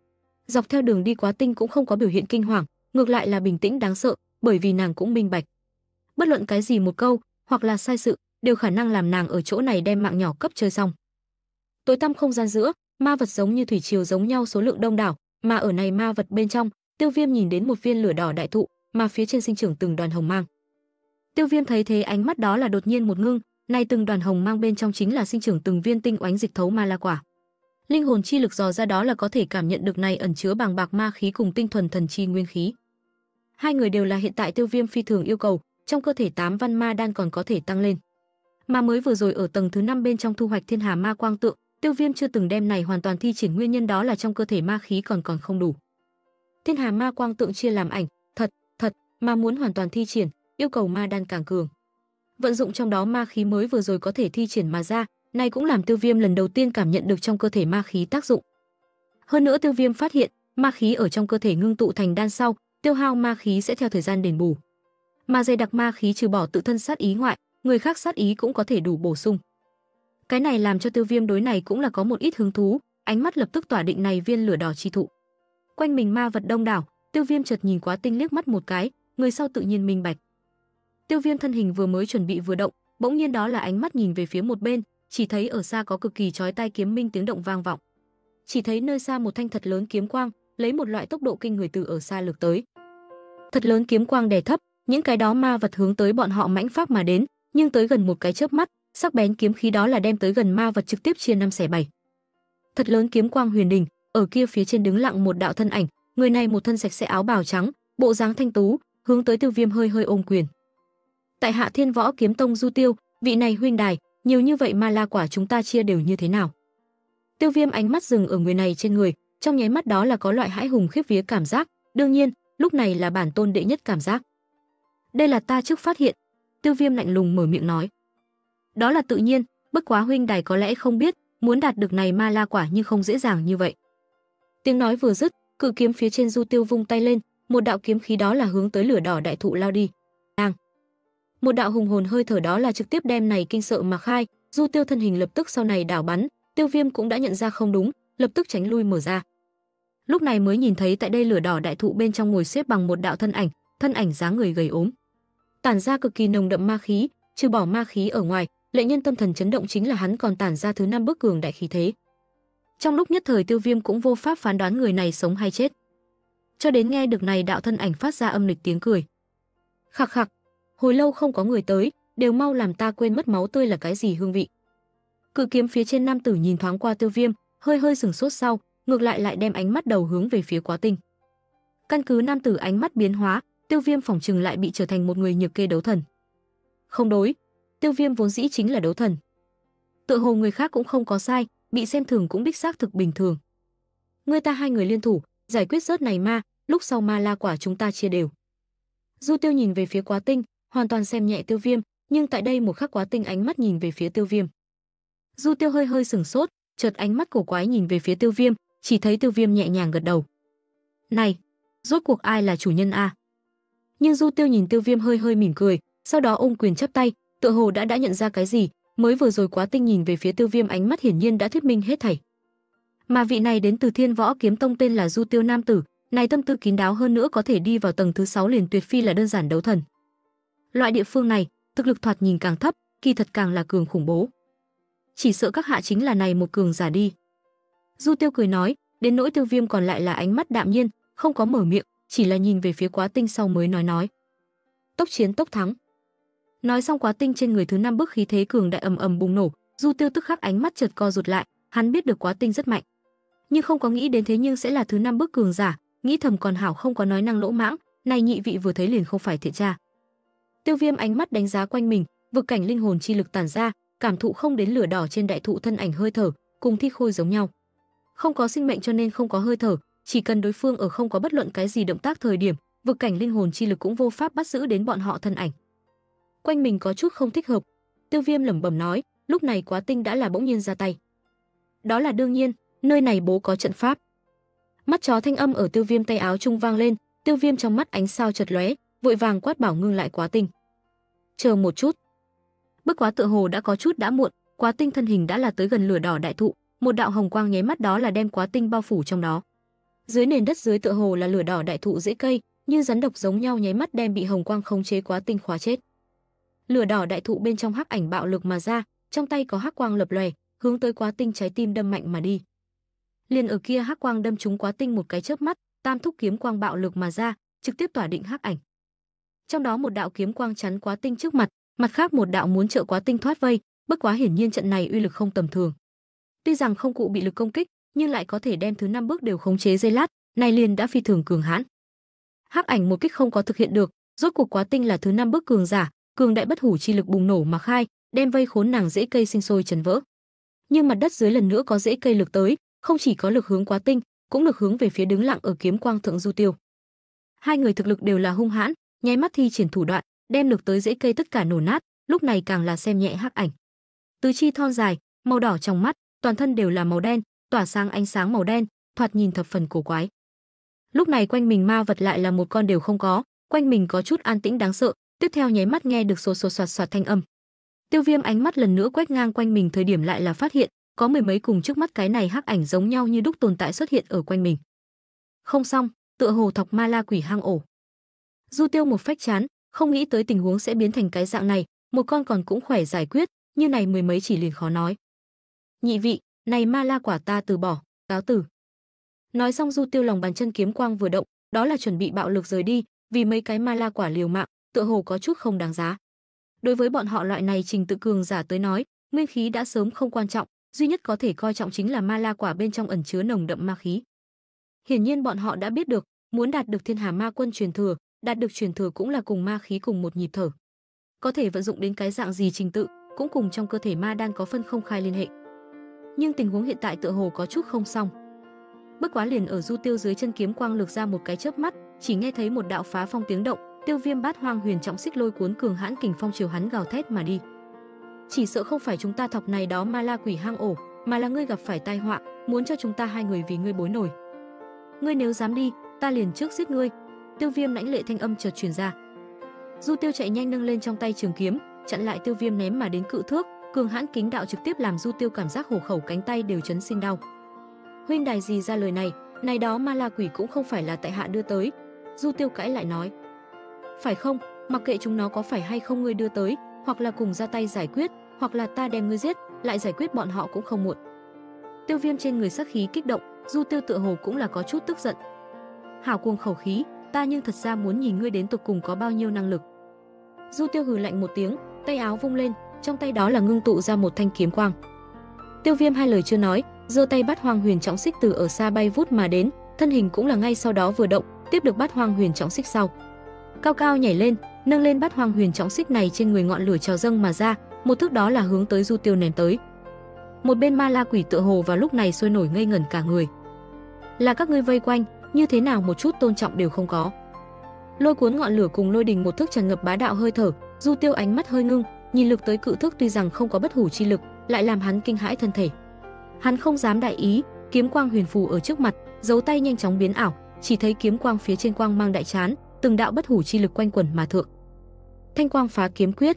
Speaker 1: Dọc theo đường đi Quá Tinh cũng không có biểu hiện kinh hoàng, ngược lại là bình tĩnh đáng sợ, bởi vì nàng cũng minh bạch, bất luận cái gì một câu hoặc là sai sự, đều khả năng làm nàng ở chỗ này đem mạng nhỏ cấp chơi xong. Tối tăm không gian giữa, ma vật giống như thủy triều giống nhau số lượng đông đảo, mà ở này ma vật bên trong, Tiêu Viêm nhìn đến một viên lửa đỏ đại thụ, mà phía trên sinh trưởng từng đoàn hồng mang. Tiêu Viêm thấy thế ánh mắt đó là đột nhiên một ngưng, này từng đoàn hồng mang bên trong chính là sinh trưởng từng viên tinh oánh dịch thấu ma la quả. Linh hồn chi lực dò ra đó là có thể cảm nhận được này ẩn chứa bàng bạc ma khí cùng tinh thuần thần chi nguyên khí. Hai người đều là hiện tại Tiêu Viêm phi thường yêu cầu, trong cơ thể 8 văn ma đan còn có thể tăng lên. Mà mới vừa rồi ở tầng thứ 5 bên trong thu hoạch Thiên Hà Ma Quang Tượng, Tiêu Viêm chưa từng đem này hoàn toàn thi triển nguyên nhân đó là trong cơ thể ma khí còn không đủ. Thiên Hà Ma Quang Tượng chia làm ảnh, thật, mà muốn hoàn toàn thi triển, yêu cầu ma đan càng cường. Vận dụng trong đó ma khí mới vừa rồi có thể thi triển mà ra, này cũng làm Tiêu Viêm lần đầu tiên cảm nhận được trong cơ thể ma khí tác dụng. Hơn nữa Tiêu Viêm phát hiện, ma khí ở trong cơ thể ngưng tụ thành đan sau, tiêu hao ma khí sẽ theo thời gian đền bù. Mà dày đặc ma khí trừ bỏ tự thân sát ý ngoại, người khác sát ý cũng có thể đủ bổ sung. Cái này làm cho Tiêu Viêm đối này cũng là có một ít hứng thú, ánh mắt lập tức tỏa định này viên lửa đỏ chi thụ. Quanh mình ma vật đông đảo, Tiêu Viêm chợt nhìn Quá Tinh liếc mắt một cái, người sau tự nhiên minh bạch. Tiêu Viêm thân hình vừa mới chuẩn bị vừa động, bỗng nhiên đó là ánh mắt nhìn về phía một bên, chỉ thấy ở xa có cực kỳ chói tai kiếm minh tiếng động vang vọng. Chỉ thấy nơi xa một thanh thật lớn kiếm quang, lấy một loại tốc độ kinh người từ ở xa lược tới. Thật lớn kiếm quang đè thấp, những cái đó ma vật hướng tới bọn họ mãnh pháp mà đến, nhưng tới gần một cái chớp mắt, sắc bén kiếm khí đó là đem tới gần ma vật trực tiếp chia 5 xẻ 7. Thật lớn kiếm quang huyền đình, ở kia phía trên đứng lặng một đạo thân ảnh, người này một thân sạch sẽ áo bào trắng, bộ dáng thanh tú, hướng tới Tiêu Viêm hơi ôm quyền. Tại hạ Thiên Võ Kiếm Tông Du Tiêu, vị này huynh đài, nhiều như vậy ma la quả chúng ta chia đều như thế nào? Tiêu Viêm ánh mắt dừng ở người này trên người, trong nháy mắt đó là có loại hãi hùng khiếp vía cảm giác, đương nhiên, lúc này là bản tôn đệ nhất cảm giác. Đây là ta trước phát hiện, Tiêu Viêm lạnh lùng mở miệng nói. Đó là tự nhiên, bất quá huynh đài có lẽ không biết, muốn đạt được này ma la quả nhưng không dễ dàng như vậy. Tiếng nói vừa dứt, cự kiếm phía trên Du Tiêu vung tay lên, một đạo kiếm khí đó là hướng tới lửa đỏ đại thụ lao đi. Đang. Một đạo hùng hồn hơi thở đó là trực tiếp đem này kinh sợ mà khai, Du Tiêu thân hình lập tức sau này đảo bắn, Tiêu Viêm cũng đã nhận ra không đúng, lập tức tránh lui mở ra. Lúc này mới nhìn thấy tại đây lửa đỏ đại thụ bên trong ngồi xếp bằng một đạo thân ảnh dáng người gầy ốm, tản ra cực kỳ nồng đậm ma khí, trừ bỏ ma khí ở ngoài, lệnh nhân tâm thần chấn động chính là hắn còn tản ra thứ 5 bức cường đại khí thế. Trong lúc nhất thời Tiêu Viêm cũng vô pháp phán đoán người này sống hay chết. Cho đến nghe được này đạo thân ảnh phát ra âm lịch tiếng cười. Khặc khặc, hồi lâu không có người tới, đều mau làm ta quên mất máu tươi là cái gì hương vị. Cự kiếm phía trên nam tử nhìn thoáng qua Tiêu Viêm, hơi sửng sốt sau, ngược lại đem ánh mắt đầu hướng về phía Quá Tinh. Căn cứ nam tử ánh mắt biến hóa, Tiêu Viêm phỏng chừng lại bị trở thành một người nhược kê đấu thần. Không đối, Tiêu Viêm vốn dĩ chính là đấu thần. Tựa hồ người khác cũng không có sai, bị xem thường cũng đích xác thực bình thường. Người ta hai người liên thủ, giải quyết rớt này ma, lúc sau ma la quả chúng ta chia đều. Du Tiêu nhìn về phía Quá Tinh, hoàn toàn xem nhẹ Tiêu Viêm, nhưng tại đây một khắc Quá Tinh ánh mắt nhìn về phía Tiêu Viêm. Du Tiêu hơi sửng sốt, chợt ánh mắt cổ quái nhìn về phía Tiêu Viêm, chỉ thấy Tiêu Viêm nhẹ nhàng gật đầu. Này, rốt cuộc ai là chủ nhân a? Nhưng Du Tiêu nhìn Tiêu Viêm hơi mỉm cười, sau đó ôm quyền chắp tay, tựa hồ đã nhận ra cái gì, mới vừa rồi Quá Tinh nhìn về phía Tiêu Viêm ánh mắt hiển nhiên đã thuyết minh hết thảy. Mà vị này đến từ Thiên Võ Kiếm Tông tên là Du Tiêu nam tử, này tâm tư kín đáo hơn nữa có thể đi vào tầng thứ 6 liền tuyệt phi là đơn giản đấu thần. Loại địa phương này, thực lực thoạt nhìn càng thấp, kỳ thật càng là cường khủng bố. Chỉ sợ các hạ chính là này một cường giả đi. Du Tiêu cười nói, đến nỗi Tiêu Viêm còn lại là ánh mắt đạm nhiên, không có mở miệng, chỉ là nhìn về phía Quá Tinh sau mới nói. Tốc chiến tốc thắng. Nói xong Quá Tinh trên người thứ 5 bức khí thế cường đại ầm bùng nổ, Du Tiêu tức khắc ánh mắt chợt co rụt lại, hắn biết được Quá Tinh rất mạnh, nhưng không có nghĩ đến thế nhưng sẽ là thứ 5 bức cường giả, nghĩ thầm còn hảo không có nói năng lỗ mãng, này nhị vị vừa thấy liền không phải thiện tra. Tiêu Viêm ánh mắt đánh giá quanh mình, vực cảnh linh hồn chi lực tản ra, cảm thụ không đến lửa đỏ trên đại thụ thân ảnh hơi thở, cùng thi khôi giống nhau. Không có sinh mệnh cho nên không có hơi thở, chỉ cần đối phương ở không có bất luận cái gì động tác thời điểm, vực cảnh linh hồn chi lực cũng vô pháp bắt giữ đến bọn họ thân ảnh. Quanh mình có chút không thích hợp, Tiêu Viêm lẩm bẩm nói, lúc này Quá Tinh đã là bỗng nhiên ra tay. Đó là đương nhiên, nơi này bố có trận pháp. Mắt chó thanh âm ở Tiêu Viêm tay áo trung vang lên, Tiêu Viêm trong mắt ánh sao chợt lóe, vội vàng quát bảo ngưng lại Quá Tinh. Chờ một chút. Bất quá tựa hồ đã có chút đã muộn, Quá Tinh thân hình đã là tới gần lửa đỏ đại thụ, một đạo hồng quang nháy mắt đó là đem Quá Tinh bao phủ trong đó. Dưới nền đất dưới tựa hồ là lửa đỏ đại thụ rễ cây, như rắn độc giống nhau nháy mắt đem bị hồng quang khống chế Quá Tinh khóa chết. Lửa đỏ đại thụ bên trong hắc ảnh bạo lực mà ra, trong tay có hắc quang lập lòe, hướng tới Quá Tinh trái tim đâm mạnh mà đi. Liền ở kia hắc quang đâm trúng Quá Tinh một cái chớp mắt, tam thúc kiếm quang bạo lực mà ra, trực tiếp tỏa định hắc ảnh. Trong đó một đạo kiếm quang chắn Quá Tinh trước mặt, mặt khác một đạo muốn trợ Quá Tinh thoát vây, bất quá hiển nhiên trận này uy lực không tầm thường. Tuy rằng không cụ bị lực công kích, nhưng lại có thể đem thứ 5 bước đều khống chế giây lát, này liền đã phi thường cường hãn. Hắc ảnh một kích không có thực hiện được, rốt cuộc Quá Tinh là thứ 5 bước cường giả, cường đại bất hủ chi lực bùng nổ mà khai, đem vây khốn nàng rễ cây sinh sôi chấn vỡ. Nhưng mặt đất dưới lần nữa có rễ cây lực tới, không chỉ có lực hướng Quá Tinh, cũng lực hướng về phía đứng lặng ở kiếm quang thượng Du Tiêu. Hai người thực lực đều là hung hãn, nháy mắt thi triển thủ đoạn, đem lực tới rễ cây tất cả nổ nát, lúc này càng là xem nhẹ hắc ảnh. Tứ chi thon dài, màu đỏ trong mắt, toàn thân đều là màu đen, tỏa sáng ánh sáng màu đen, thoạt nhìn thập phần cổ quái. Lúc này quanh mình ma vật lại là một con đều không có, quanh mình có chút an tĩnh đáng sợ, tiếp theo nháy mắt nghe được xô soạt soạt thanh âm. Tiêu Viêm ánh mắt lần nữa quét ngang quanh mình thời điểm lại là phát hiện, có mười mấy cùng trước mắt cái này hắc ảnh giống nhau như đúc tồn tại xuất hiện ở quanh mình. Không xong, tựa hồ thọc ma la quỷ hang ổ. Du Tiêu một phách chán, không nghĩ tới tình huống sẽ biến thành cái dạng này, một con còn cũng khỏe giải quyết, như này mười mấy chỉ liền khó nói. Nhị vị, này ma la quả ta từ bỏ, cáo từ. Nói xong Du Tiêu lòng bàn chân kiếm quang vừa động, đó là chuẩn bị bạo lực rời đi, vì mấy cái ma la quả liều mạng, tựa hồ có chút không đáng giá. Đối với bọn họ loại này trình tự cường giả tới nói, nguyên khí đã sớm không quan trọng, duy nhất có thể coi trọng chính là ma la quả bên trong ẩn chứa nồng đậm ma khí. Hiển nhiên bọn họ đã biết được, muốn đạt được Thiên Hà Ma Quân truyền thừa, đạt được truyền thừa cũng là cùng ma khí cùng một nhịp thở. Có thể vận dụng đến cái dạng gì trình tự, cũng cùng trong cơ thể ma đan có phân không khai liên hệ. Nhưng tình huống hiện tại tựa hồ có chút không xong. Bất quá liền ở Du Tiêu dưới chân kiếm quang lược ra một cái chớp mắt, chỉ nghe thấy một đạo phá phong tiếng động, Tiêu Viêm Bát Hoang Huyền Trọng Xích lôi cuốn cường hãn kình phong chiều hắn gào thét mà đi. Chỉ sợ không phải chúng ta thọc này đó ma la quỷ hang ổ, mà là ngươi gặp phải tai họa, muốn cho chúng ta hai người vì ngươi bối nổi. Ngươi nếu dám đi, ta liền trước giết ngươi. Tiêu Viêm lãnh lệ thanh âm chợt truyền ra. Du Tiêu chạy nhanh nâng lên trong tay trường kiếm, chặn lại Tiêu Viêm ném mà đến cự thước, cường hãn kính đạo trực tiếp làm Du Tiêu cảm giác hổ khẩu cánh tay đều chấn sinh đau. Huynh đài gì ra lời này đó ma la quỷ cũng không phải là tại hạ đưa tới. Du Tiêu cãi lại nói. Phải không, mặc kệ chúng nó có phải hay không ngươi đưa tới, hoặc là cùng ra tay giải quyết, hoặc là ta đem ngươi giết, lại giải quyết bọn họ cũng không muộn. Tiêu Viêm trên người sát khí kích động, Du Tiêu tựa hồ cũng là có chút tức giận. Hảo cuồng khẩu khí, ta nhưng thật ra muốn nhìn ngươi đến tột cùng có bao nhiêu năng lực. Du Tiêu hừ lạnh một tiếng, tay áo vung lên, trong tay đó là ngưng tụ ra một thanh kiếm quang. Tiêu Viêm hai lời chưa nói, giơ tay Bát Hoang Huyền Trọng Xích từ ở xa bay vút mà đến, thân hình cũng là ngay sau đó vừa động, tiếp được Bát Hoang Huyền Trọng Xích sau. Cao cao nhảy lên, nâng lên Bát Hoang Huyền Trọng Xích này trên người ngọn lửa trào dâng mà ra, một thước đó là hướng tới Du Tiêu ném tới. Một bên ma la quỷ tựa hồ vào lúc này sôi nổi ngây ngẩn cả người. Là các ngươi vây quanh, như thế nào một chút tôn trọng đều không có. Lôi cuốn ngọn lửa cùng lôi đình một thước tràn ngập bá đạo hơi thở, Du Tiêu ánh mắt hơi ngưng, nhìn lực tới cự thước tuy rằng không có bất hủ chi lực, lại làm hắn kinh hãi thân thể. Hắn không dám đại ý, kiếm quang huyền phù ở trước mặt, dấu tay nhanh chóng biến ảo, chỉ thấy kiếm quang phía trên quang mang đại chán, từng đạo bất hủ chi lực quanh quẩn mà thượng. Thanh quang phá kiếm quyết.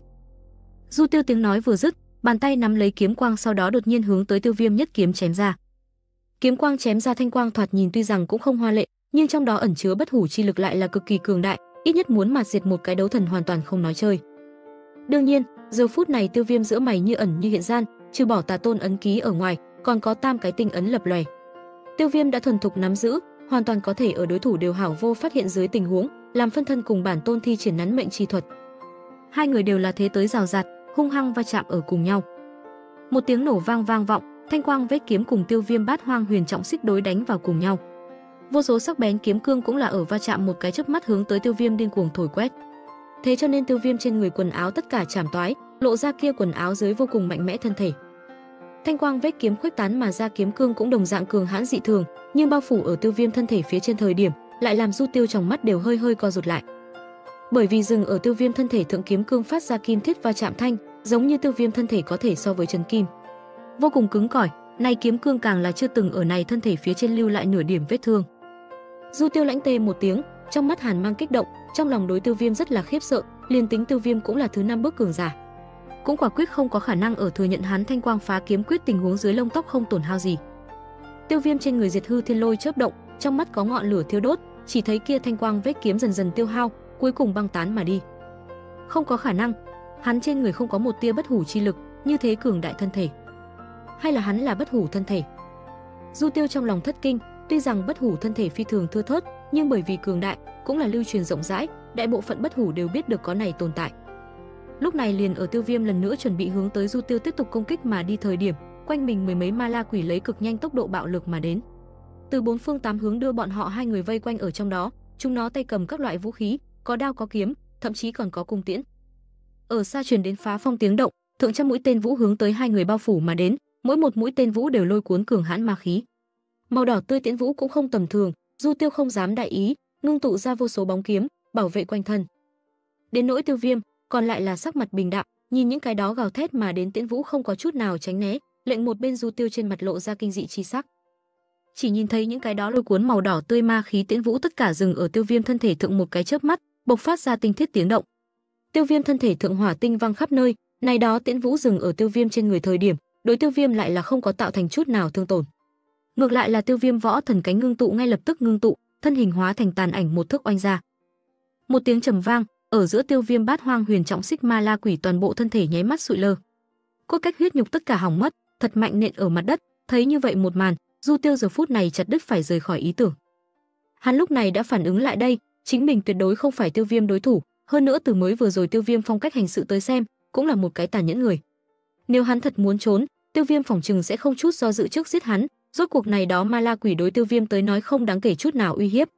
Speaker 1: Du Tiêu tiếng nói vừa dứt, bàn tay nắm lấy kiếm quang sau đó đột nhiên hướng tới Tiêu Viêm nhất kiếm chém ra. Kiếm quang chém ra thanh quang thoạt nhìn tuy rằng cũng không hoa lệ, nhưng trong đó ẩn chứa bất hủ chi lực lại là cực kỳ cường đại, ít nhất muốn mạt diệt một cái đấu thần hoàn toàn không nói chơi. Đương nhiên, giờ phút này Tiêu Viêm giữa mày như ẩn như hiện gian, trừ bỏ tà tôn ấn ký ở ngoài, còn có tam cái tinh ấn lập lòe. Tiêu Viêm đã thuần thục nắm giữ, hoàn toàn có thể ở đối thủ đều hảo vô phát hiện dưới tình huống, làm phân thân cùng bản tôn thi triển nắn mệnh chi thuật. Hai người đều là thế tới rào rạt, hung hăng va chạm ở cùng nhau. Một tiếng nổ vang vọng, thanh quang vết kiếm cùng Tiêu Viêm Bát Hoang Huyền Trọng Xích đối đánh vào cùng nhau. Vô số sắc bén kiếm cương cũng là ở va chạm một cái chớp mắt hướng tới Tiêu Viêm điên cuồng thổi quét. Thế cho nên Tiêu Viêm trên người quần áo tất cả chảm toái, lộ ra kia quần áo dưới vô cùng mạnh mẽ thân thể. Thanh quang vết kiếm khuếch tán mà ra kiếm cương cũng đồng dạng cường hãn dị thường, nhưng bao phủ ở Tiêu Viêm thân thể phía trên thời điểm, lại làm Du Tiêu trong mắt đều hơi co rụt lại. Bởi vì dừng ở Tiêu Viêm thân thể thượng kiếm cương phát ra kim thiết va chạm thanh, giống như Tiêu Viêm thân thể có thể so với trấn kim. Vô cùng cứng cỏi, này kiếm cương càng là chưa từng ở này thân thể phía trên lưu lại nửa điểm vết thương. Du Tiêu lãnh tê một tiếng, trong mắt hàn mang kích động, trong lòng đối Tiêu Viêm rất là khiếp sợ, liền tính Tiêu Viêm cũng là thứ 5 bước cường giả, cũng quả quyết không có khả năng ở thừa nhận hắn thanh quang phá kiếm quyết tình huống dưới lông tóc không tổn hao gì. Tiêu Viêm trên người diệt hư thiên lôi chớp động, trong mắt có ngọn lửa thiêu đốt, chỉ thấy kia thanh quang vết kiếm dần dần tiêu hao, cuối cùng băng tán mà đi. Không có khả năng, hắn trên người không có một tia bất hủ chi lực, như thế cường đại thân thể. Hay là hắn là bất hủ thân thể? Du Tiêu trong lòng thất kinh, tuy rằng bất hủ thân thể phi thường thưa thớt, nhưng bởi vì cường đại, cũng là lưu truyền rộng rãi, đại bộ phận bất hủ đều biết được có này tồn tại. Lúc này liền ở Tiêu Viêm lần nữa chuẩn bị hướng tới Du Tiêu tiếp tục công kích mà đi thời điểm, quanh mình mười mấy ma la quỷ lấy cực nhanh tốc độ bạo lực mà đến. Từ bốn phương tám hướng đưa bọn họ hai người vây quanh ở trong đó, chúng nó tay cầm các loại vũ khí, có đao có kiếm, thậm chí còn có cung tiễn. Ở xa truyền đến phá phong tiếng động, thượng trăm mũi tên vũ hướng tới hai người bao phủ mà đến, mỗi một mũi tên vũ đều lôi cuốn cường hãn ma khí. Màu đỏ tươi tiễn vũ cũng không tầm thường, Du Tiêu không dám đại ý, ngưng tụ ra vô số bóng kiếm, bảo vệ quanh thân. Đến nỗi Tiêu Viêm, còn lại là sắc mặt bình đạm, nhìn những cái đó gào thét mà đến tiễn vũ không có chút nào tránh né, lệnh một bên Du Tiêu trên mặt lộ ra kinh dị chi sắc. Chỉ nhìn thấy những cái đó lôi cuốn màu đỏ tươi ma khí tiễn vũ tất cả dừng ở Tiêu Viêm thân thể thượng một cái chớp mắt, bộc phát ra tinh thiết tiếng động. Tiêu Viêm thân thể thượng hỏa tinh văng khắp nơi, này đó tiễn vũ dừng ở Tiêu Viêm trên người thời điểm, đối Tiêu Viêm lại là không có tạo thành chút nào thương tổn. Ngược lại là Tiêu Viêm võ thần cánh ngưng tụ ngay lập tức ngưng tụ, thân hình hóa thành tàn ảnh một thước oanh ra. Một tiếng trầm vang, ở giữa Tiêu Viêm Bát Hoang Huyền Trọng Xích ma la quỷ toàn bộ thân thể nháy mắt sụi lơ. Cốt cách huyết nhục tất cả hỏng mất, thật mạnh nện ở mặt đất, thấy như vậy một màn, Du Tiêu giờ phút này chặt đứt phải rời khỏi ý tưởng. Hắn lúc này đã phản ứng lại đây, chính mình tuyệt đối không phải Tiêu Viêm đối thủ, hơn nữa từ mới vừa rồi Tiêu Viêm phong cách hành sự tới xem, cũng là một cái tàn nhẫn người. Nếu hắn thật muốn trốn, Tiêu Viêm phỏng chừng sẽ không chút do dự trước giết hắn, rốt cuộc này đó ma la quỷ đối Tiêu Viêm tới nói không đáng kể chút nào uy hiếp.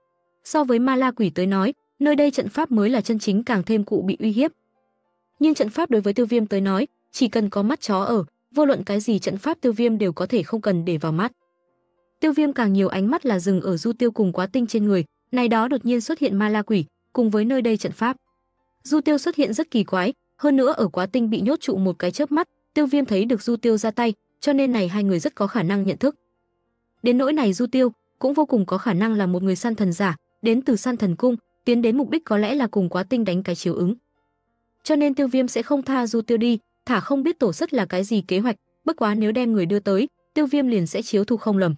Speaker 1: So với ma la quỷ tới nói, nơi đây trận pháp mới là chân chính càng thêm cụ bị uy hiếp. Nhưng trận pháp đối với Tiêu Viêm tới nói, chỉ cần có mắt chó ở, vô luận cái gì trận pháp Tiêu Viêm đều có thể không cần để vào mắt. Tiêu Viêm càng nhiều ánh mắt là dừng ở Du Tiêu cùng Quá Tinh trên người, này đó đột nhiên xuất hiện ma la quỷ, cùng với nơi đây trận pháp. Du Tiêu xuất hiện rất kỳ quái, hơn nữa ở Quá Tinh bị nhốt trụ một cái chớp mắt, Tiêu Viêm thấy được Du Tiêu ra tay, cho nên này hai người rất có khả năng nhận thức. Đến nỗi này Du Tiêu cũng vô cùng có khả năng là một người săn thần giả, đến từ Săn Thần Cung, tiến đến mục đích có lẽ là cùng Quá Tinh đánh cái chiếu ứng. Cho nên Tiêu Viêm sẽ không tha Du Tiêu đi, thả không biết tổ sất là cái gì kế hoạch, bất quá nếu đem người đưa tới, Tiêu Viêm liền sẽ chiếu thu không lầm.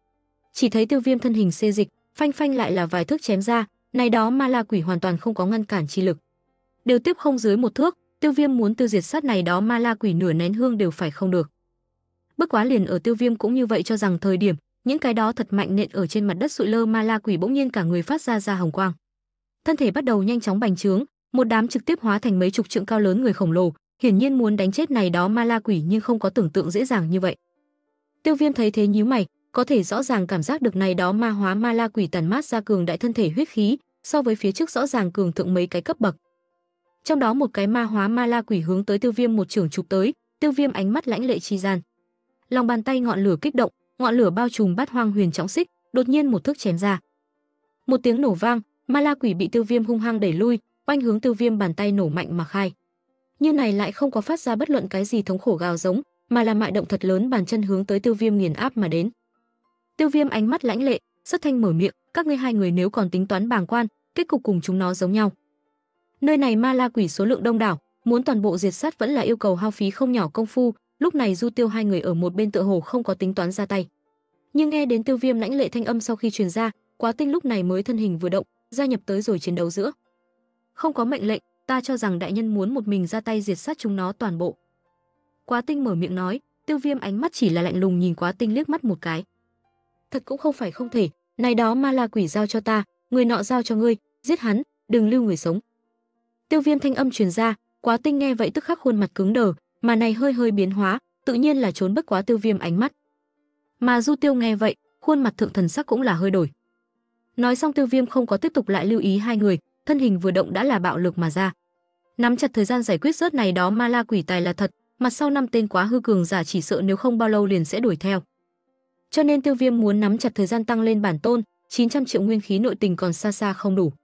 Speaker 1: Chỉ thấy Tiêu Viêm thân hình xê dịch, phanh phanh lại là vài thước chém ra, này đó ma la quỷ hoàn toàn không có ngăn cản chi lực. Đều tiếp không dưới một thước, Tiêu Viêm muốn tiêu diệt sát này đó ma la quỷ nửa nén hương đều phải không được. Bất quá liền ở Tiêu Viêm cũng như vậy cho rằng thời điểm, những cái đó thật mạnh nện ở trên mặt đất sụi lơ ma la quỷ bỗng nhiên cả người phát ra hồng quang. Thân thể bắt đầu nhanh chóng bành trướng, một đám trực tiếp hóa thành mấy chục trượng cao lớn người khổng lồ, hiển nhiên muốn đánh chết này đó ma la quỷ nhưng không có tưởng tượng dễ dàng như vậy. Tiêu Viêm thấy thế nhíu mày, có thể rõ ràng cảm giác được này đó ma hóa ma la quỷ tàn mát ra cường đại thân thể huyết khí, so với phía trước rõ ràng cường thượng mấy cái cấp bậc. Trong đó một cái ma hóa ma la quỷ hướng tới Tiêu Viêm một chưởng chụp tới, Tiêu Viêm ánh mắt lãnh lệ chi gian. Lòng bàn tay ngọn lửa kích động, ngọn lửa bao trùm Bát Hoang Huyền Trọng Xích, đột nhiên một thước chém ra. Một tiếng nổ vang, ma la quỷ bị Tiêu Viêm hung hăng đẩy lui, oanh hướng Tiêu Viêm bàn tay nổ mạnh mà khai. Như này lại không có phát ra bất luận cái gì thống khổ gào giống, mà là mại động thật lớn bàn chân hướng tới Tiêu Viêm nghiền áp mà đến. Tiêu Viêm ánh mắt lãnh lệ, rất thanh mở miệng, các ngươi hai người nếu còn tính toán bàng quan, kết cục cùng chúng nó giống nhau. Nơi này ma la quỷ số lượng đông đảo, muốn toàn bộ diệt sát vẫn là yêu cầu hao phí không nhỏ công phu, lúc này Du Tiêu hai người ở một bên tựa hồ không có tính toán ra tay. Nhưng nghe đến Tiêu Viêm lãnh lệ thanh âm sau khi truyền ra, Quá Tinh lúc này mới thân hình vừa động, gia nhập tới rồi chiến đấu giữa. Không có mệnh lệnh, ta cho rằng đại nhân muốn một mình ra tay diệt sát chúng nó toàn bộ. Quá Tinh mở miệng nói, Tiêu Viêm ánh mắt chỉ là lạnh lùng nhìn Quá Tinh liếc mắt một cái. Thật cũng không phải không thể, này đó ma la quỷ giao cho ta, người nọ giao cho ngươi, giết hắn, đừng lưu người sống. Tiêu Viêm thanh âm truyền ra, Quá Tinh nghe vậy tức khắc khuôn mặt cứng đờ, mà này hơi biến hóa, tự nhiên là trốn bất quá Tiêu Viêm ánh mắt. Mà Du Tiêu nghe vậy, khuôn mặt thượng thần sắc cũng là hơi đổi. Nói xong Tiêu Viêm không có tiếp tục lại lưu ý hai người, thân hình vừa động đã là bạo lực mà ra. Nắm chặt thời gian giải quyết rớt này đó ma la quỷ tài là thật, mặt sau 5 tên quá hư cường giả chỉ sợ nếu không bao lâu liền sẽ đuổi theo. Cho nên Tiêu Viêm muốn nắm chặt thời gian tăng lên bản tôn, 900 triệu nguyên khí nội tình còn xa xa không đủ.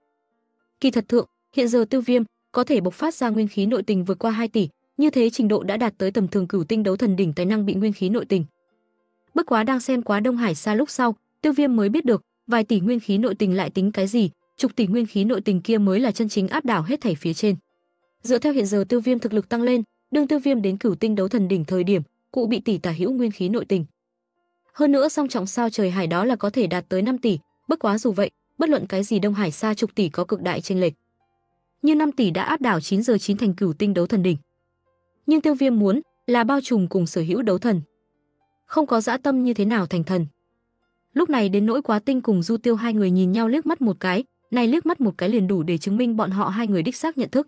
Speaker 1: Kỳ thật thượng, hiện giờ Tiêu Viêm có thể bộc phát ra nguyên khí nội tình vượt qua 2 tỷ, như thế trình độ đã đạt tới tầm thường cửu tinh đấu thần đỉnh tài năng bị nguyên khí nội tình. Bất quá đang xem quá Đông Hải Sa lúc sau, Tiêu Viêm mới biết được, vài tỷ nguyên khí nội tình lại tính cái gì, chục tỷ nguyên khí nội tình kia mới là chân chính áp đảo hết thảy phía trên. Dựa theo hiện giờ Tiêu Viêm thực lực tăng lên, đương Tiêu Viêm đến cửu tinh đấu thần đỉnh thời điểm, cụ bị tỷ tả hữu nguyên khí nội tình. Hơn nữa song trọng sao trời hải đó là có thể đạt tới 5 tỷ, bất quá dù vậy, bất luận cái gì Đông Hải Sa chục tỷ có cực đại chênh lệch. Như 5 tỷ đã áp đảo 9 giờ 9 thành cửu tinh đấu thần đỉnh. Nhưng Tiêu Viêm muốn là bao trùm cùng sở hữu đấu thần. Không có dã tâm như thế nào thành thần. Lúc này đến nỗi Quá Tinh cùng Du Tiêu hai người nhìn nhau liếc mắt một cái, này liếc mắt một cái liền đủ để chứng minh bọn họ hai người đích xác nhận thức.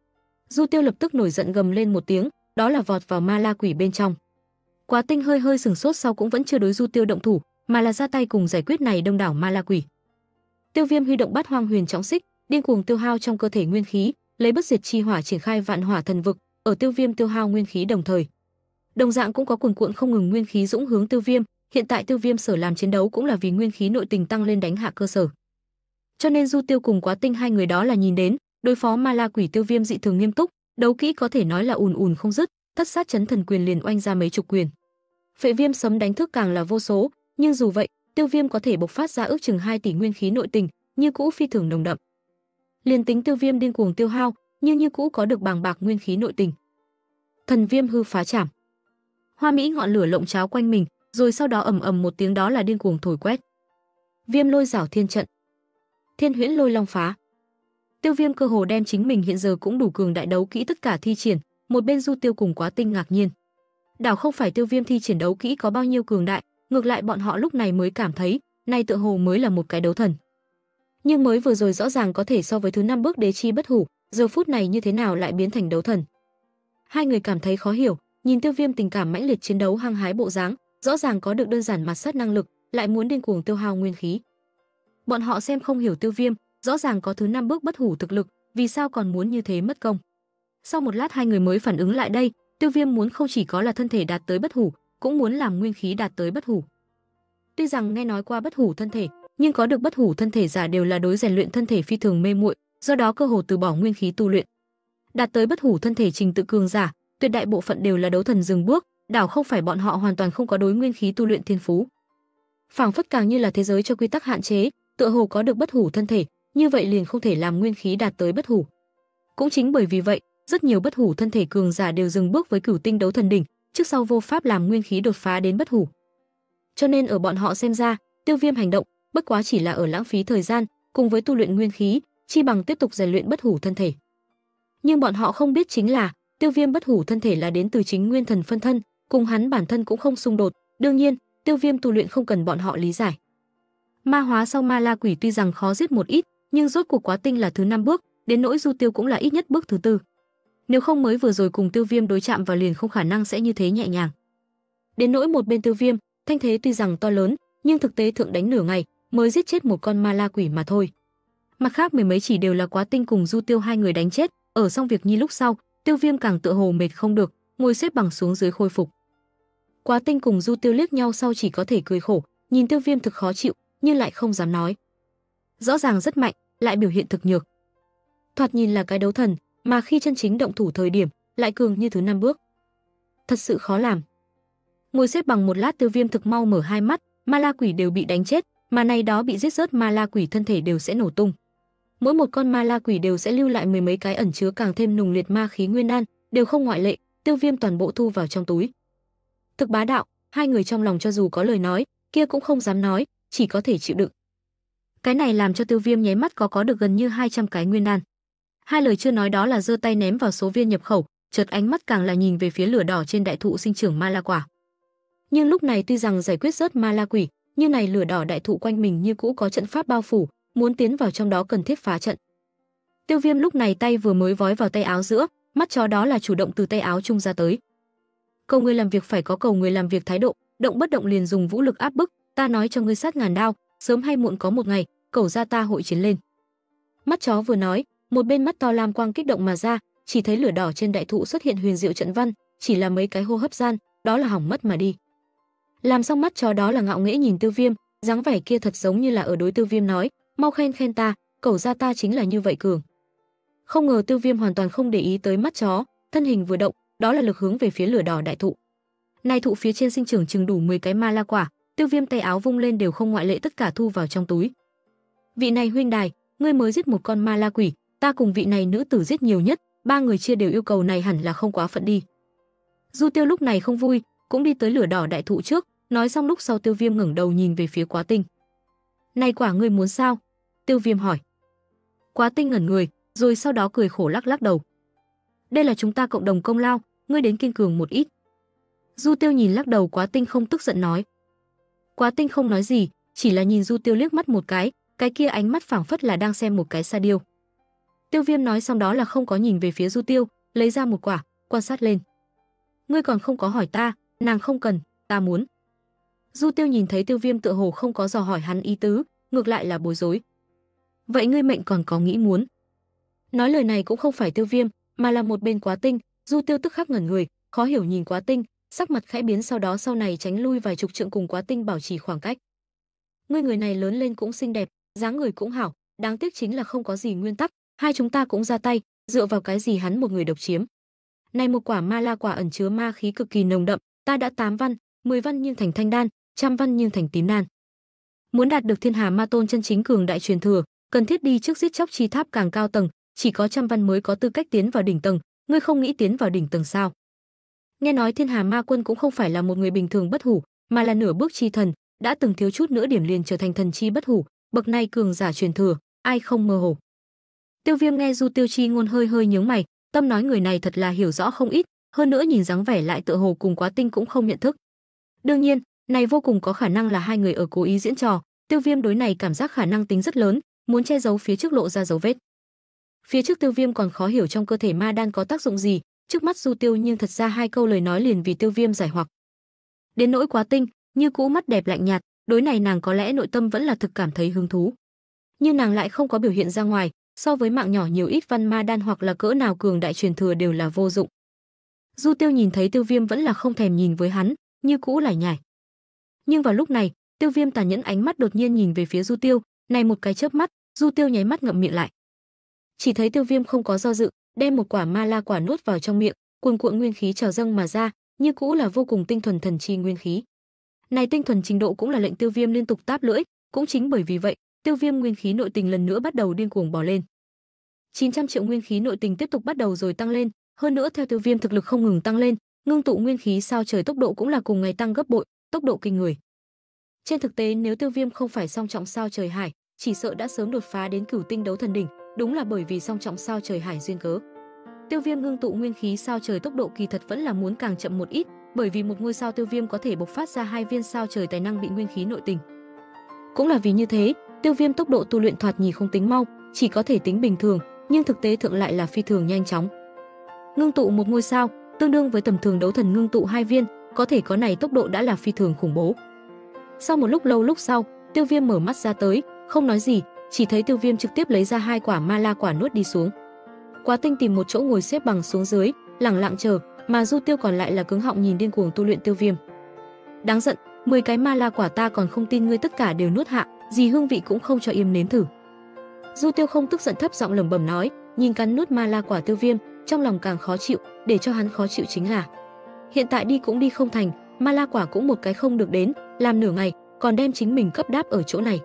Speaker 1: Du Tiêu lập tức nổi giận gầm lên một tiếng, đó là vọt vào ma la quỷ bên trong. Quá Tinh hơi sừng sốt sau cũng vẫn chưa đối Du Tiêu động thủ, mà là ra tay cùng giải quyết này đông đảo ma la quỷ. Tiêu Viêm huy động Bát Hoang Huyền Trọng Xích, điên cuồng tiêu hao trong cơ thể nguyên khí, lấy bất diệt chi hỏa triển khai vạn hỏa thần vực, ở Tiêu Viêm tiêu hao nguyên khí đồng thời. Đồng dạng cũng có cuồn cuộn không ngừng nguyên khí dũng hướng Tiêu Viêm, hiện tại Tiêu Viêm sở làm chiến đấu cũng là vì nguyên khí nội tình tăng lên đánh hạ cơ sở. Cho nên Du Tiêu cùng Quá Tinh hai người đó là nhìn đến, đối phó ma la quỷ Tiêu Viêm dị thường nghiêm túc, đấu kỹ có thể nói là ùn không dứt, thất sát chấn thần quyền liền oanh ra mấy chục quyền. Phệ viêm sấm đánh thức càng là vô số, nhưng dù vậy, Tiêu Viêm có thể bộc phát ra ước chừng 2 tỷ nguyên khí nội tình, như cũ phi thường nồng đậm. Liền tính Tiêu Viêm điên cuồng tiêu hao, nhưng như cũ có được bàng bạc nguyên khí nội tình. Thần viêm hư phá chảm. Hoa mỹ ngọn lửa lộng cháo quanh mình, rồi sau đó ầm một tiếng đó là điên cuồng thổi quét. Viêm lôi rảo thiên trận. Thiên huyễn lôi long phá. Tiêu Viêm cơ hồ đem chính mình hiện giờ cũng đủ cường đại đấu kỹ tất cả thi triển, một bên Du Tiêu cùng Quá Tinh ngạc nhiên. Đảo không phải Tiêu Viêm thi triển đấu kỹ có bao nhiêu cường đại, ngược lại bọn họ lúc này mới cảm thấy, này tựa hồ mới là một cái đấu thần. Nhưng mới vừa rồi rõ ràng có thể so với thứ 5 bước đế chi bất hủ, giờ phút này như thế nào lại biến thành đấu thần? Hai người cảm thấy khó hiểu, nhìn Tiêu Viêm tình cảm mãnh liệt chiến đấu hăng hái bộ dáng, rõ ràng có được đơn giản mặt sát năng lực, lại muốn điên cuồng tiêu hao nguyên khí. Bọn họ xem không hiểu Tiêu Viêm, rõ ràng có thứ 5 bước bất hủ thực lực, vì sao còn muốn như thế mất công? Sau một lát hai người mới phản ứng lại đây, Tiêu Viêm muốn không chỉ có là thân thể đạt tới bất hủ, cũng muốn làm nguyên khí đạt tới bất hủ. Tuy rằng nghe nói qua bất hủ thân thể, nhưng có được bất hủ thân thể giả đều là đối rèn luyện thân thể phi thường mê muội, do đó cơ hồ từ bỏ nguyên khí tu luyện. Đạt tới bất hủ thân thể trình tự cường giả, tuyệt đại bộ phận đều là đấu thần dừng bước, đảo không phải bọn họ hoàn toàn không có đối nguyên khí tu luyện thiên phú. Phảng phất càng như là thế giới cho quy tắc hạn chế, tựa hồ có được bất hủ thân thể, như vậy liền không thể làm nguyên khí đạt tới bất hủ. Cũng chính bởi vì vậy, rất nhiều bất hủ thân thể cường giả đều dừng bước với Cửu Tinh đấu thần đỉnh, trước sau vô pháp làm nguyên khí đột phá đến bất hủ. Cho nên ở bọn họ xem ra, Tiêu Viêm hành động bất quá chỉ là ở lãng phí thời gian, cùng với tu luyện nguyên khí, chi bằng tiếp tục rèn luyện bất hủ thân thể. Nhưng bọn họ không biết chính là, Tiêu Viêm bất hủ thân thể là đến từ chính nguyên thần phân thân, cùng hắn bản thân cũng không xung đột, đương nhiên, Tiêu Viêm tu luyện không cần bọn họ lý giải. Ma hóa sau ma la quỷ tuy rằng khó giết một ít, nhưng rốt cuộc Quá Tinh là thứ 5 bước, đến nỗi Du Tiêu cũng là ít nhất bước thứ 4. Nếu không mới vừa rồi cùng Tiêu Viêm đối chạm vào liền không khả năng sẽ như thế nhẹ nhàng. Đến nỗi một bên Tiêu Viêm, thanh thế tuy rằng to lớn, nhưng thực tế thượng đánh nửa ngày mới giết chết một con ma la quỷ mà thôi. Mặt khác mười mấy chỉ đều là Quá Tinh cùng Du Tiêu hai người đánh chết, ở xong việc nhi lúc sau, Tiêu Viêm càng tựa hồ mệt không được, ngồi xếp bằng xuống dưới khôi phục. Quá Tinh cùng Du Tiêu liếc nhau sau chỉ có thể cười khổ, nhìn Tiêu Viêm thực khó chịu, nhưng lại không dám nói. Rõ ràng rất mạnh, lại biểu hiện thực nhược. Thoạt nhìn là cái đấu thần, mà khi chân chính động thủ thời điểm, lại cường như thứ 5 bước. Thật sự khó làm. Ngồi xếp bằng một lát, Tiêu Viêm thực mau mở hai mắt, ma la quỷ đều bị đánh chết, mà này đó bị giết rớt ma la quỷ thân thể đều sẽ nổ tung. Mỗi một con ma la quỷ đều sẽ lưu lại mười mấy cái ẩn chứa càng thêm nùng liệt ma khí nguyên đan, đều không ngoại lệ, Tiêu Viêm toàn bộ thu vào trong túi. Thực bá đạo, hai người trong lòng cho dù có lời nói, kia cũng không dám nói, chỉ có thể chịu đựng. Cái này làm cho Tiêu Viêm nháy mắt có được gần như 200 cái nguyên đan. Hai lời chưa nói đó là giơ tay ném vào số viên nhập khẩu, chợt ánh mắt càng là nhìn về phía lửa đỏ trên đại thụ sinh trưởng ma la quả. Nhưng lúc này tuy rằng giải quyết rớt ma la quỷ, nhưng này lửa đỏ đại thụ quanh mình như cũ có trận pháp bao phủ, muốn tiến vào trong đó cần thiết phá trận. Tiêu Viêm lúc này tay vừa mới vói vào tay áo giữa, mắt chó đó là chủ động từ tay áo trung ra tới. Cầu người làm việc phải có cầu người làm việc thái độ, động bất động liền dùng vũ lực áp bức, ta nói cho ngươi sát ngàn đao, sớm hay muộn có một ngày, cẩu gia ta hội chiến lên. Mắt chó vừa nói, một bên mắt to lam quang kích động mà ra, chỉ thấy lửa đỏ trên đại thụ xuất hiện huyền diệu trận văn, chỉ là mấy cái hô hấp gian, đó là hỏng mất mà đi. Làm xong mắt chó đó là ngạo nghễ nhìn Tiêu Viêm, dáng vẻ kia thật giống như là ở đối Tiêu Viêm nói, mau khen khen ta, cẩu gia ta chính là như vậy cường. Không ngờ Tiêu Viêm hoàn toàn không để ý tới mắt chó, thân hình vừa động, đó là lực hướng về phía lửa đỏ đại thụ. Này thụ phía trên sinh trưởng chừng đủ 10 cái ma la quả, Tiêu Viêm tay áo vung lên đều không ngoại lệ tất cả thu vào trong túi. Vị này huynh đài, ngươi mới giết một con ma la quỷ, ta cùng vị này nữ tử giết nhiều nhất, ba người chia đều yêu cầu này hẳn là không quá phận đi. Du Tiêu lúc này không vui, cũng đi tới lửa đỏ đại thụ trước, nói xong lúc sau Tiêu Viêm ngẩng đầu nhìn về phía Quá Tinh. Này quả ngươi muốn sao? Tiêu Viêm hỏi. Quá Tinh ngẩn người, rồi sau đó cười khổ lắc lắc đầu. Đây là chúng ta cộng đồng công lao, ngươi đến kiên cường một ít. Du Tiêu nhìn lắc đầu Quá Tinh không tức giận nói. Quá Tinh không nói gì, chỉ là nhìn Du Tiêu liếc mắt một cái kia ánh mắt phảng phất là đang xem một cái sa điêu. Tiêu Viêm nói xong đó là không có nhìn về phía Du Tiêu, lấy ra một quả, quan sát lên. Ngươi còn không có hỏi ta, nàng không cần, ta muốn. Du Tiêu nhìn thấy Tiêu Viêm tựa hồ không có dò hỏi hắn ý tứ, ngược lại là bối rối. Vậy ngươi mệnh còn có nghĩ muốn? Nói lời này cũng không phải Tiêu Viêm, mà là một bên Quá Tinh. Du Tiêu tức khắc ngẩn người, khó hiểu nhìn Quá Tinh, sắc mặt khẽ biến, sau đó sau này tránh lui vài chục trượng cùng Quá Tinh bảo trì khoảng cách. Ngươi người này lớn lên cũng xinh đẹp, dáng người cũng hảo, đáng tiếc chính là không có gì nguyên tắc, hai chúng ta cũng ra tay, dựa vào cái gì hắn một người độc chiếm? Này một quả ma la quả ẩn chứa ma khí cực kỳ nồng đậm, ta đã 8 văn, 10 văn nhưng thành thanh đan, trăm văn nhưng thành tím đan. Muốn đạt được Thiên Hà Ma Tôn chân chính cường đại truyền thừa, cần thiết đi trước giết chóc chi tháp càng cao tầng, chỉ có trăm văn mới có tư cách tiến vào đỉnh tầng, ngươi không nghĩ tiến vào đỉnh tầng sao? Nghe nói Thiên Hà Ma Quân cũng không phải là một người bình thường bất hủ, mà là nửa bước chi thần, đã từng thiếu chút nữa điểm liền trở thành thần chi bất hủ, bậc này cường giả truyền thừa, ai không mơ hồ. Tiêu Viêm nghe Du Tiêu chi ngôn hơi hơi nhướng mày, tâm nói người này thật là hiểu rõ không ít, hơn nữa nhìn dáng vẻ lại tựa hồ cùng Quá Tinh cũng không nhận thức. Đương nhiên, này vô cùng có khả năng là hai người ở cố ý diễn trò, Tiêu Viêm đối này cảm giác khả năng tính rất lớn, muốn che giấu phía trước lộ ra dấu vết. Phía trước Tiêu Viêm còn khó hiểu trong cơ thể ma đan có tác dụng gì, trước mắt Du Tiêu nhưng thật ra hai câu lời nói liền vì Tiêu Viêm giải hoặc. Đến nỗi Quá Tinh, như cũ mắt đẹp lạnh nhạt, đối này nàng có lẽ nội tâm vẫn là thực cảm thấy hứng thú. Nhưng nàng lại không có biểu hiện ra ngoài, so với mạng nhỏ nhiều ít văn ma đan hoặc là cỡ nào cường đại truyền thừa đều là vô dụng. Du Tiêu nhìn thấy Tiêu Viêm vẫn là không thèm nhìn với hắn, như cũ lải nhải. Nhưng vào lúc này, Tiêu Viêm tàn nhẫn ánh mắt đột nhiên nhìn về phía Du Tiêu, này một cái chớp mắt, Du Tiêu nháy mắt ngậm miệng lại. Chỉ thấy Tiêu Viêm không có do dự, đem một quả ma la quả nuốt vào trong miệng, cuồn cuộn nguyên khí trào dâng mà ra, như cũ là vô cùng tinh thuần thần chi nguyên khí. Này tinh thuần trình độ cũng là lệnh Tiêu Viêm liên tục táp lưỡi, cũng chính bởi vì vậy, Tiêu Viêm nguyên khí nội tình lần nữa bắt đầu điên cuồng bò lên. 900 triệu nguyên khí nội tình tiếp tục bắt đầu rồi tăng lên, hơn nữa theo Tiêu Viêm thực lực không ngừng tăng lên, ngưng tụ nguyên khí sao trời tốc độ cũng là cùng ngày tăng gấp bội, tốc độ kinh người. Trên thực tế nếu Tiêu Viêm không phải song trọng sao trời hải, chỉ sợ đã sớm đột phá đến cửu tinh đấu thần đỉnh, đúng là bởi vì song trọng sao trời hải duyên cớ. Tiêu Viêm ngưng tụ nguyên khí sao trời tốc độ kỳ thật vẫn là muốn càng chậm một ít, bởi vì một ngôi sao Tiêu Viêm có thể bộc phát ra 2 viên sao trời tài năng bị nguyên khí nội tình. Cũng là vì như thế, Tiêu Viêm tốc độ tu luyện thoạt nhìn không tính mau, chỉ có thể tính bình thường, nhưng thực tế thượng lại là phi thường nhanh chóng. Ngưng tụ một ngôi sao, tương đương với tầm thường đấu thần ngưng tụ 2 viên, có thể có này tốc độ đã là phi thường khủng bố. Sau một lúc lâu lúc sau, Tiêu Viêm mở mắt ra tới, không nói gì, chỉ thấy Tiêu Viêm trực tiếp lấy ra 2 quả ma la quả nuốt đi xuống. Quá Tinh tìm một chỗ ngồi xếp bằng xuống dưới, lẳng lặng chờ, mà Du Tiêu còn lại là cứng họng nhìn điên cuồng tu luyện Tiêu Viêm. Đáng giận, 10 cái ma la quả ta còn không tin ngươi tất cả đều nuốt hạ, gì hương vị cũng không cho im nếm thử. Du Tiêu không tức giận thấp giọng lẩm bẩm nói, nhìn cắn nuốt ma la quả Tiêu Viêm, trong lòng càng khó chịu, để cho hắn khó chịu chính là hiện tại đi cũng đi không thành, ma la quả cũng một cái không được đến, làm nửa ngày, còn đem chính mình cấp đáp ở chỗ này.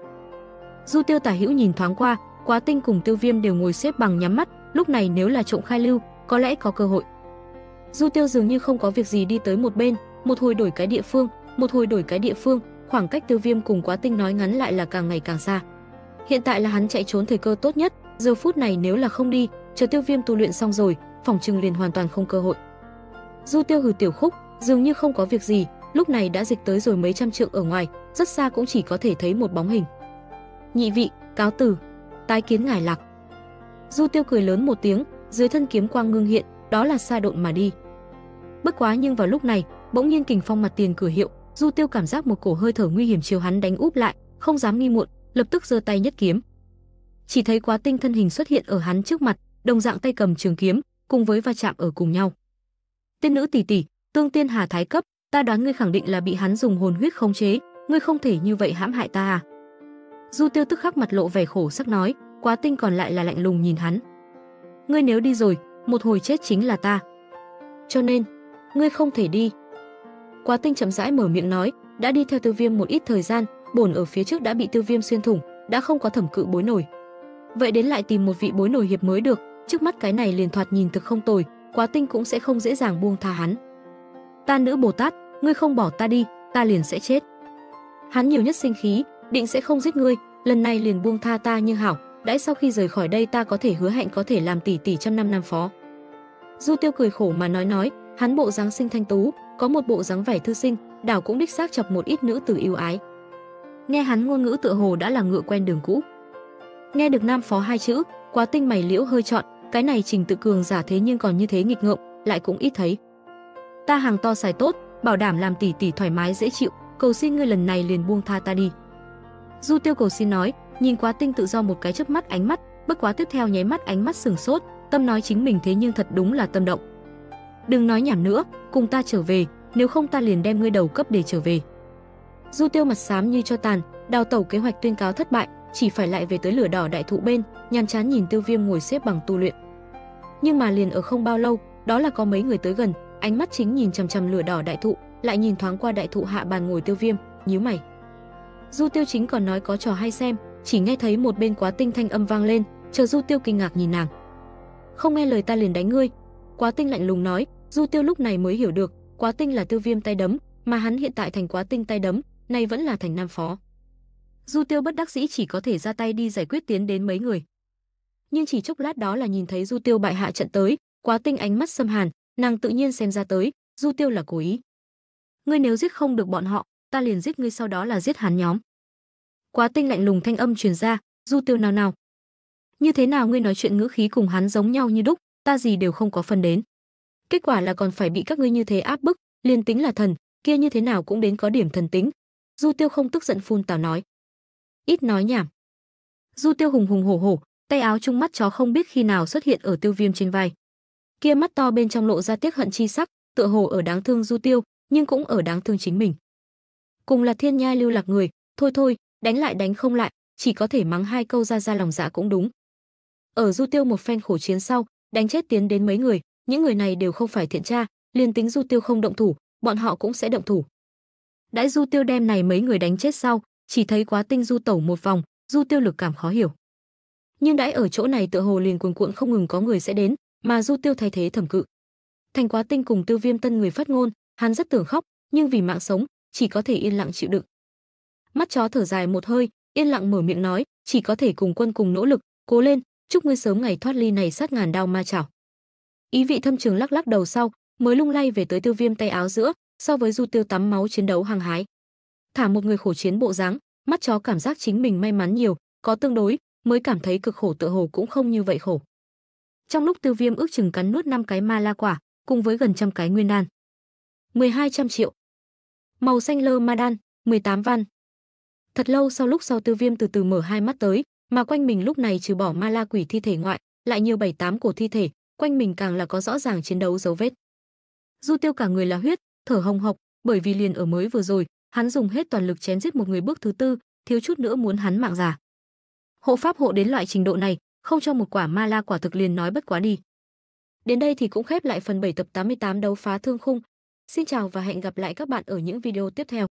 Speaker 1: Du Tiêu tả hữu nhìn thoáng qua, Quá Tinh cùng Tiêu Viêm đều ngồi xếp bằng nhắm mắt, lúc này nếu là trộm khai lưu, có lẽ có cơ hội. Du Tiêu dường như không có việc gì đi tới một bên, một hồi đổi cái địa phương, một hồi đổi cái địa phương, khoảng cách Tiêu Viêm cùng Quá Tinh nói ngắn lại là càng ngày càng xa. Hiện tại là hắn chạy trốn thời cơ tốt nhất, giờ phút này nếu là không đi, chờ Tiêu Viêm tu luyện xong rồi, phòng trừng liền hoàn toàn không cơ hội. Du Tiêu hừ tiểu khúc, dường như không có việc gì, lúc này đã dịch tới rồi mấy trăm trượng ở ngoài, rất xa cũng chỉ có thể thấy một bóng hình. Nhị vị, cáo từ, tái kiến ngài Lạc. Du Tiêu cười lớn một tiếng, dưới thân kiếm quang ngưng hiện, đó là Sa Độn mà đi. Bất quá nhưng vào lúc này, bỗng nhiên kình phong mặt tiền cửa hiệu, Du Tiêu cảm giác một cổ hơi thở nguy hiểm chiều hắn đánh úp lại, không dám nghi muộn, lập tức giơ tay nhất kiếm. Chỉ thấy Quá Tinh thân hình xuất hiện ở hắn trước mặt, đồng dạng tay cầm trường kiếm, cùng với va chạm ở cùng nhau. Tiên nữ tỷ tỷ, Tương Tiên Hà thái cấp, ta đoán ngươi khẳng định là bị hắn dùng hồn huyết khống chế, ngươi không thể như vậy hãm hại ta à? Du Tiêu tức khắc mặt lộ vẻ khổ sắc nói, Quá Tinh còn lại là lạnh lùng nhìn hắn. Ngươi nếu đi rồi, một hồi chết chính là ta. Cho nên, ngươi không thể đi. Quá Tinh chậm rãi mở miệng nói, đã đi theo Tiêu Viêm một ít thời gian, bổn ở phía trước đã bị Tiêu Viêm xuyên thủng, đã không có thẩm cự bối nổi. Vậy đến lại tìm một vị bối nổi hiệp mới được, trước mắt cái này liền thoạt nhìn thực không tồi, Quá Tinh cũng sẽ không dễ dàng buông tha hắn. Ta nữ Bồ Tát, ngươi không bỏ ta đi, ta liền sẽ chết. Hắn nhiều nhất sinh khí, định sẽ không giết ngươi, lần này liền buông tha ta nhưng hảo, đãi sau khi rời khỏi đây ta có thể hứa hẹn có thể làm tỷ tỷ trăm năm nam phó. Du Tiêu cười khổ mà nói, hắn bộ dáng sinh thanh tú, có một bộ dáng vẻ thư sinh, đảo cũng đích xác chọc một ít nữ tử yêu ái. Nghe hắn ngôn ngữ tựa hồ đã là ngựa quen đường cũ. Nghe được nam phó 2 chữ, Quá Tinh mày liễu hơi trọn, cái này Trình Tự Cường giả thế nhưng còn như thế nghịch ngợm, lại cũng ít thấy. Ta hàng to xài tốt, bảo đảm làm tỷ tỷ thoải mái dễ chịu, cầu xin ngươi lần này liền buông tha ta đi. Du Tiêu cầu xin nói, nhìn Quá Tinh tự do một cái chớp mắt ánh mắt, bất quá tiếp theo nháy mắt ánh mắt sừng sốt, tâm nói chính mình thế nhưng thật đúng là tâm động. Đừng nói nhảm nữa, cùng ta trở về, nếu không ta liền đem ngươi đầu cấp để trở về. Du Tiêu mặt xám như cho tàn, đào tẩu kế hoạch tuyên cáo thất bại, chỉ phải lại về tới lửa đỏ đại thụ bên, nhàm chán nhìn Tiêu Viêm ngồi xếp bằng tu luyện. Nhưng mà liền ở không bao lâu, đó là có mấy người tới gần, ánh mắt chính nhìn chằm chằm lửa đỏ đại thụ, lại nhìn thoáng qua đại thụ hạ bàn ngồi Tiêu Viêm, nhíu mày. Du Tiêu chính còn nói có trò hay xem, chỉ nghe thấy một bên Quá Tinh thanh âm vang lên, chờ Du Tiêu kinh ngạc nhìn nàng. Không nghe lời ta liền đánh ngươi. Quá Tinh lạnh lùng nói. Du Tiêu lúc này mới hiểu được, Quá Tinh là Tiêu Viêm tay đấm, mà hắn hiện tại thành Quá Tinh tay đấm, nay vẫn là thành nam phó. Du Tiêu bất đắc dĩ chỉ có thể ra tay đi giải quyết tiến đến mấy người. Nhưng chỉ chốc lát đó là nhìn thấy Du Tiêu bại hạ trận tới, Quá Tinh ánh mắt xâm hàn, nàng tự nhiên xem ra tới, Du Tiêu là cố ý. Ngươi nếu giết không được bọn họ, ta liền giết ngươi, sau đó là giết hắn nhóm. Quá Tinh lạnh lùng thanh âm truyền ra. Du Tiêu nào, như thế nào ngươi nói chuyện ngữ khí cùng hắn giống nhau như đúc, ta gì đều không có phần đến. Kết quả là còn phải bị các ngươi như thế áp bức, liền tính là thần, kia như thế nào cũng đến có điểm thần tính. Du Tiêu không tức giận phun tào nói. Ít nói nhảm. Du Tiêu hùng hùng hổ hổ, tay áo trung mắt chó không biết khi nào xuất hiện ở Tiêu Viêm trên vai. Kia mắt to bên trong lộ ra tiếc hận chi sắc, tựa hồ ở đáng thương Du Tiêu, nhưng cũng ở đáng thương chính mình. Cùng là thiên nhai lưu lạc người, thôi, đánh lại đánh không lại, chỉ có thể mắng 2 câu ra lòng dạ cũng đúng. Ở Du Tiêu một phen khổ chiến sau, đánh chết tiến đến mấy người, những người này đều không phải thiện tra, liền tính Du Tiêu không động thủ, bọn họ cũng sẽ động thủ. Đãi Du Tiêu đem này mấy người đánh chết sau, chỉ thấy Quá Tinh du tẩu một vòng, Du Tiêu lực cảm khó hiểu. Nhưng đãi ở chỗ này tựa hồ liền cuồn cuộn không ngừng có người sẽ đến, mà Du Tiêu thay thế thẩm cự. Thành Quá Tinh cùng Tiêu Viêm tân người phát ngôn, hắn rất tưởng khóc, nhưng vì mạng sống, chỉ có thể yên lặng chịu đựng. Mắt chó thở dài một hơi, yên lặng mở miệng nói, chỉ có thể cùng quân cùng nỗ lực, cố lên, chúc ngươi sớm ngày thoát ly này sát ngàn đao ma chảo. Ý vị thâm trường lắc lắc đầu sau, mới lung lay về tới Tiêu Viêm tay áo giữa, so với Du Tiêu tắm máu chiến đấu hăng hái. Thả một người khổ chiến bộ dáng, mắt chó cảm giác chính mình may mắn nhiều, có tương đối, mới cảm thấy cực khổ tựa hồ cũng không như vậy khổ. Trong lúc Tiêu Viêm ước chừng cắn nuốt 5 cái ma la quả, cùng với gần trăm cái nguyên đan. 1200 triệu. Màu xanh lơ ma đan, 18 văn. Thật lâu sau Tiêu Viêm từ từ mở hai mắt tới, mà quanh mình lúc này trừ bỏ ma la quỷ thi thể ngoại, lại nhiều 7-8 cổ thi thể, quanh mình càng là có rõ ràng chiến đấu dấu vết. Du Tiêu cả người là huyết, thở hồng hộc, bởi vì liền ở mới vừa rồi, hắn dùng hết toàn lực chém giết một người bước thứ tư, thiếu chút nữa muốn hắn mạng già. Hộ pháp hộ đến loại trình độ này, không cho một quả ma la quả thực liền nói bất quá đi. Đến đây thì cũng khép lại phần 7 tập 88 đấu phá thương khung. Xin chào và hẹn gặp lại các bạn ở những video tiếp theo.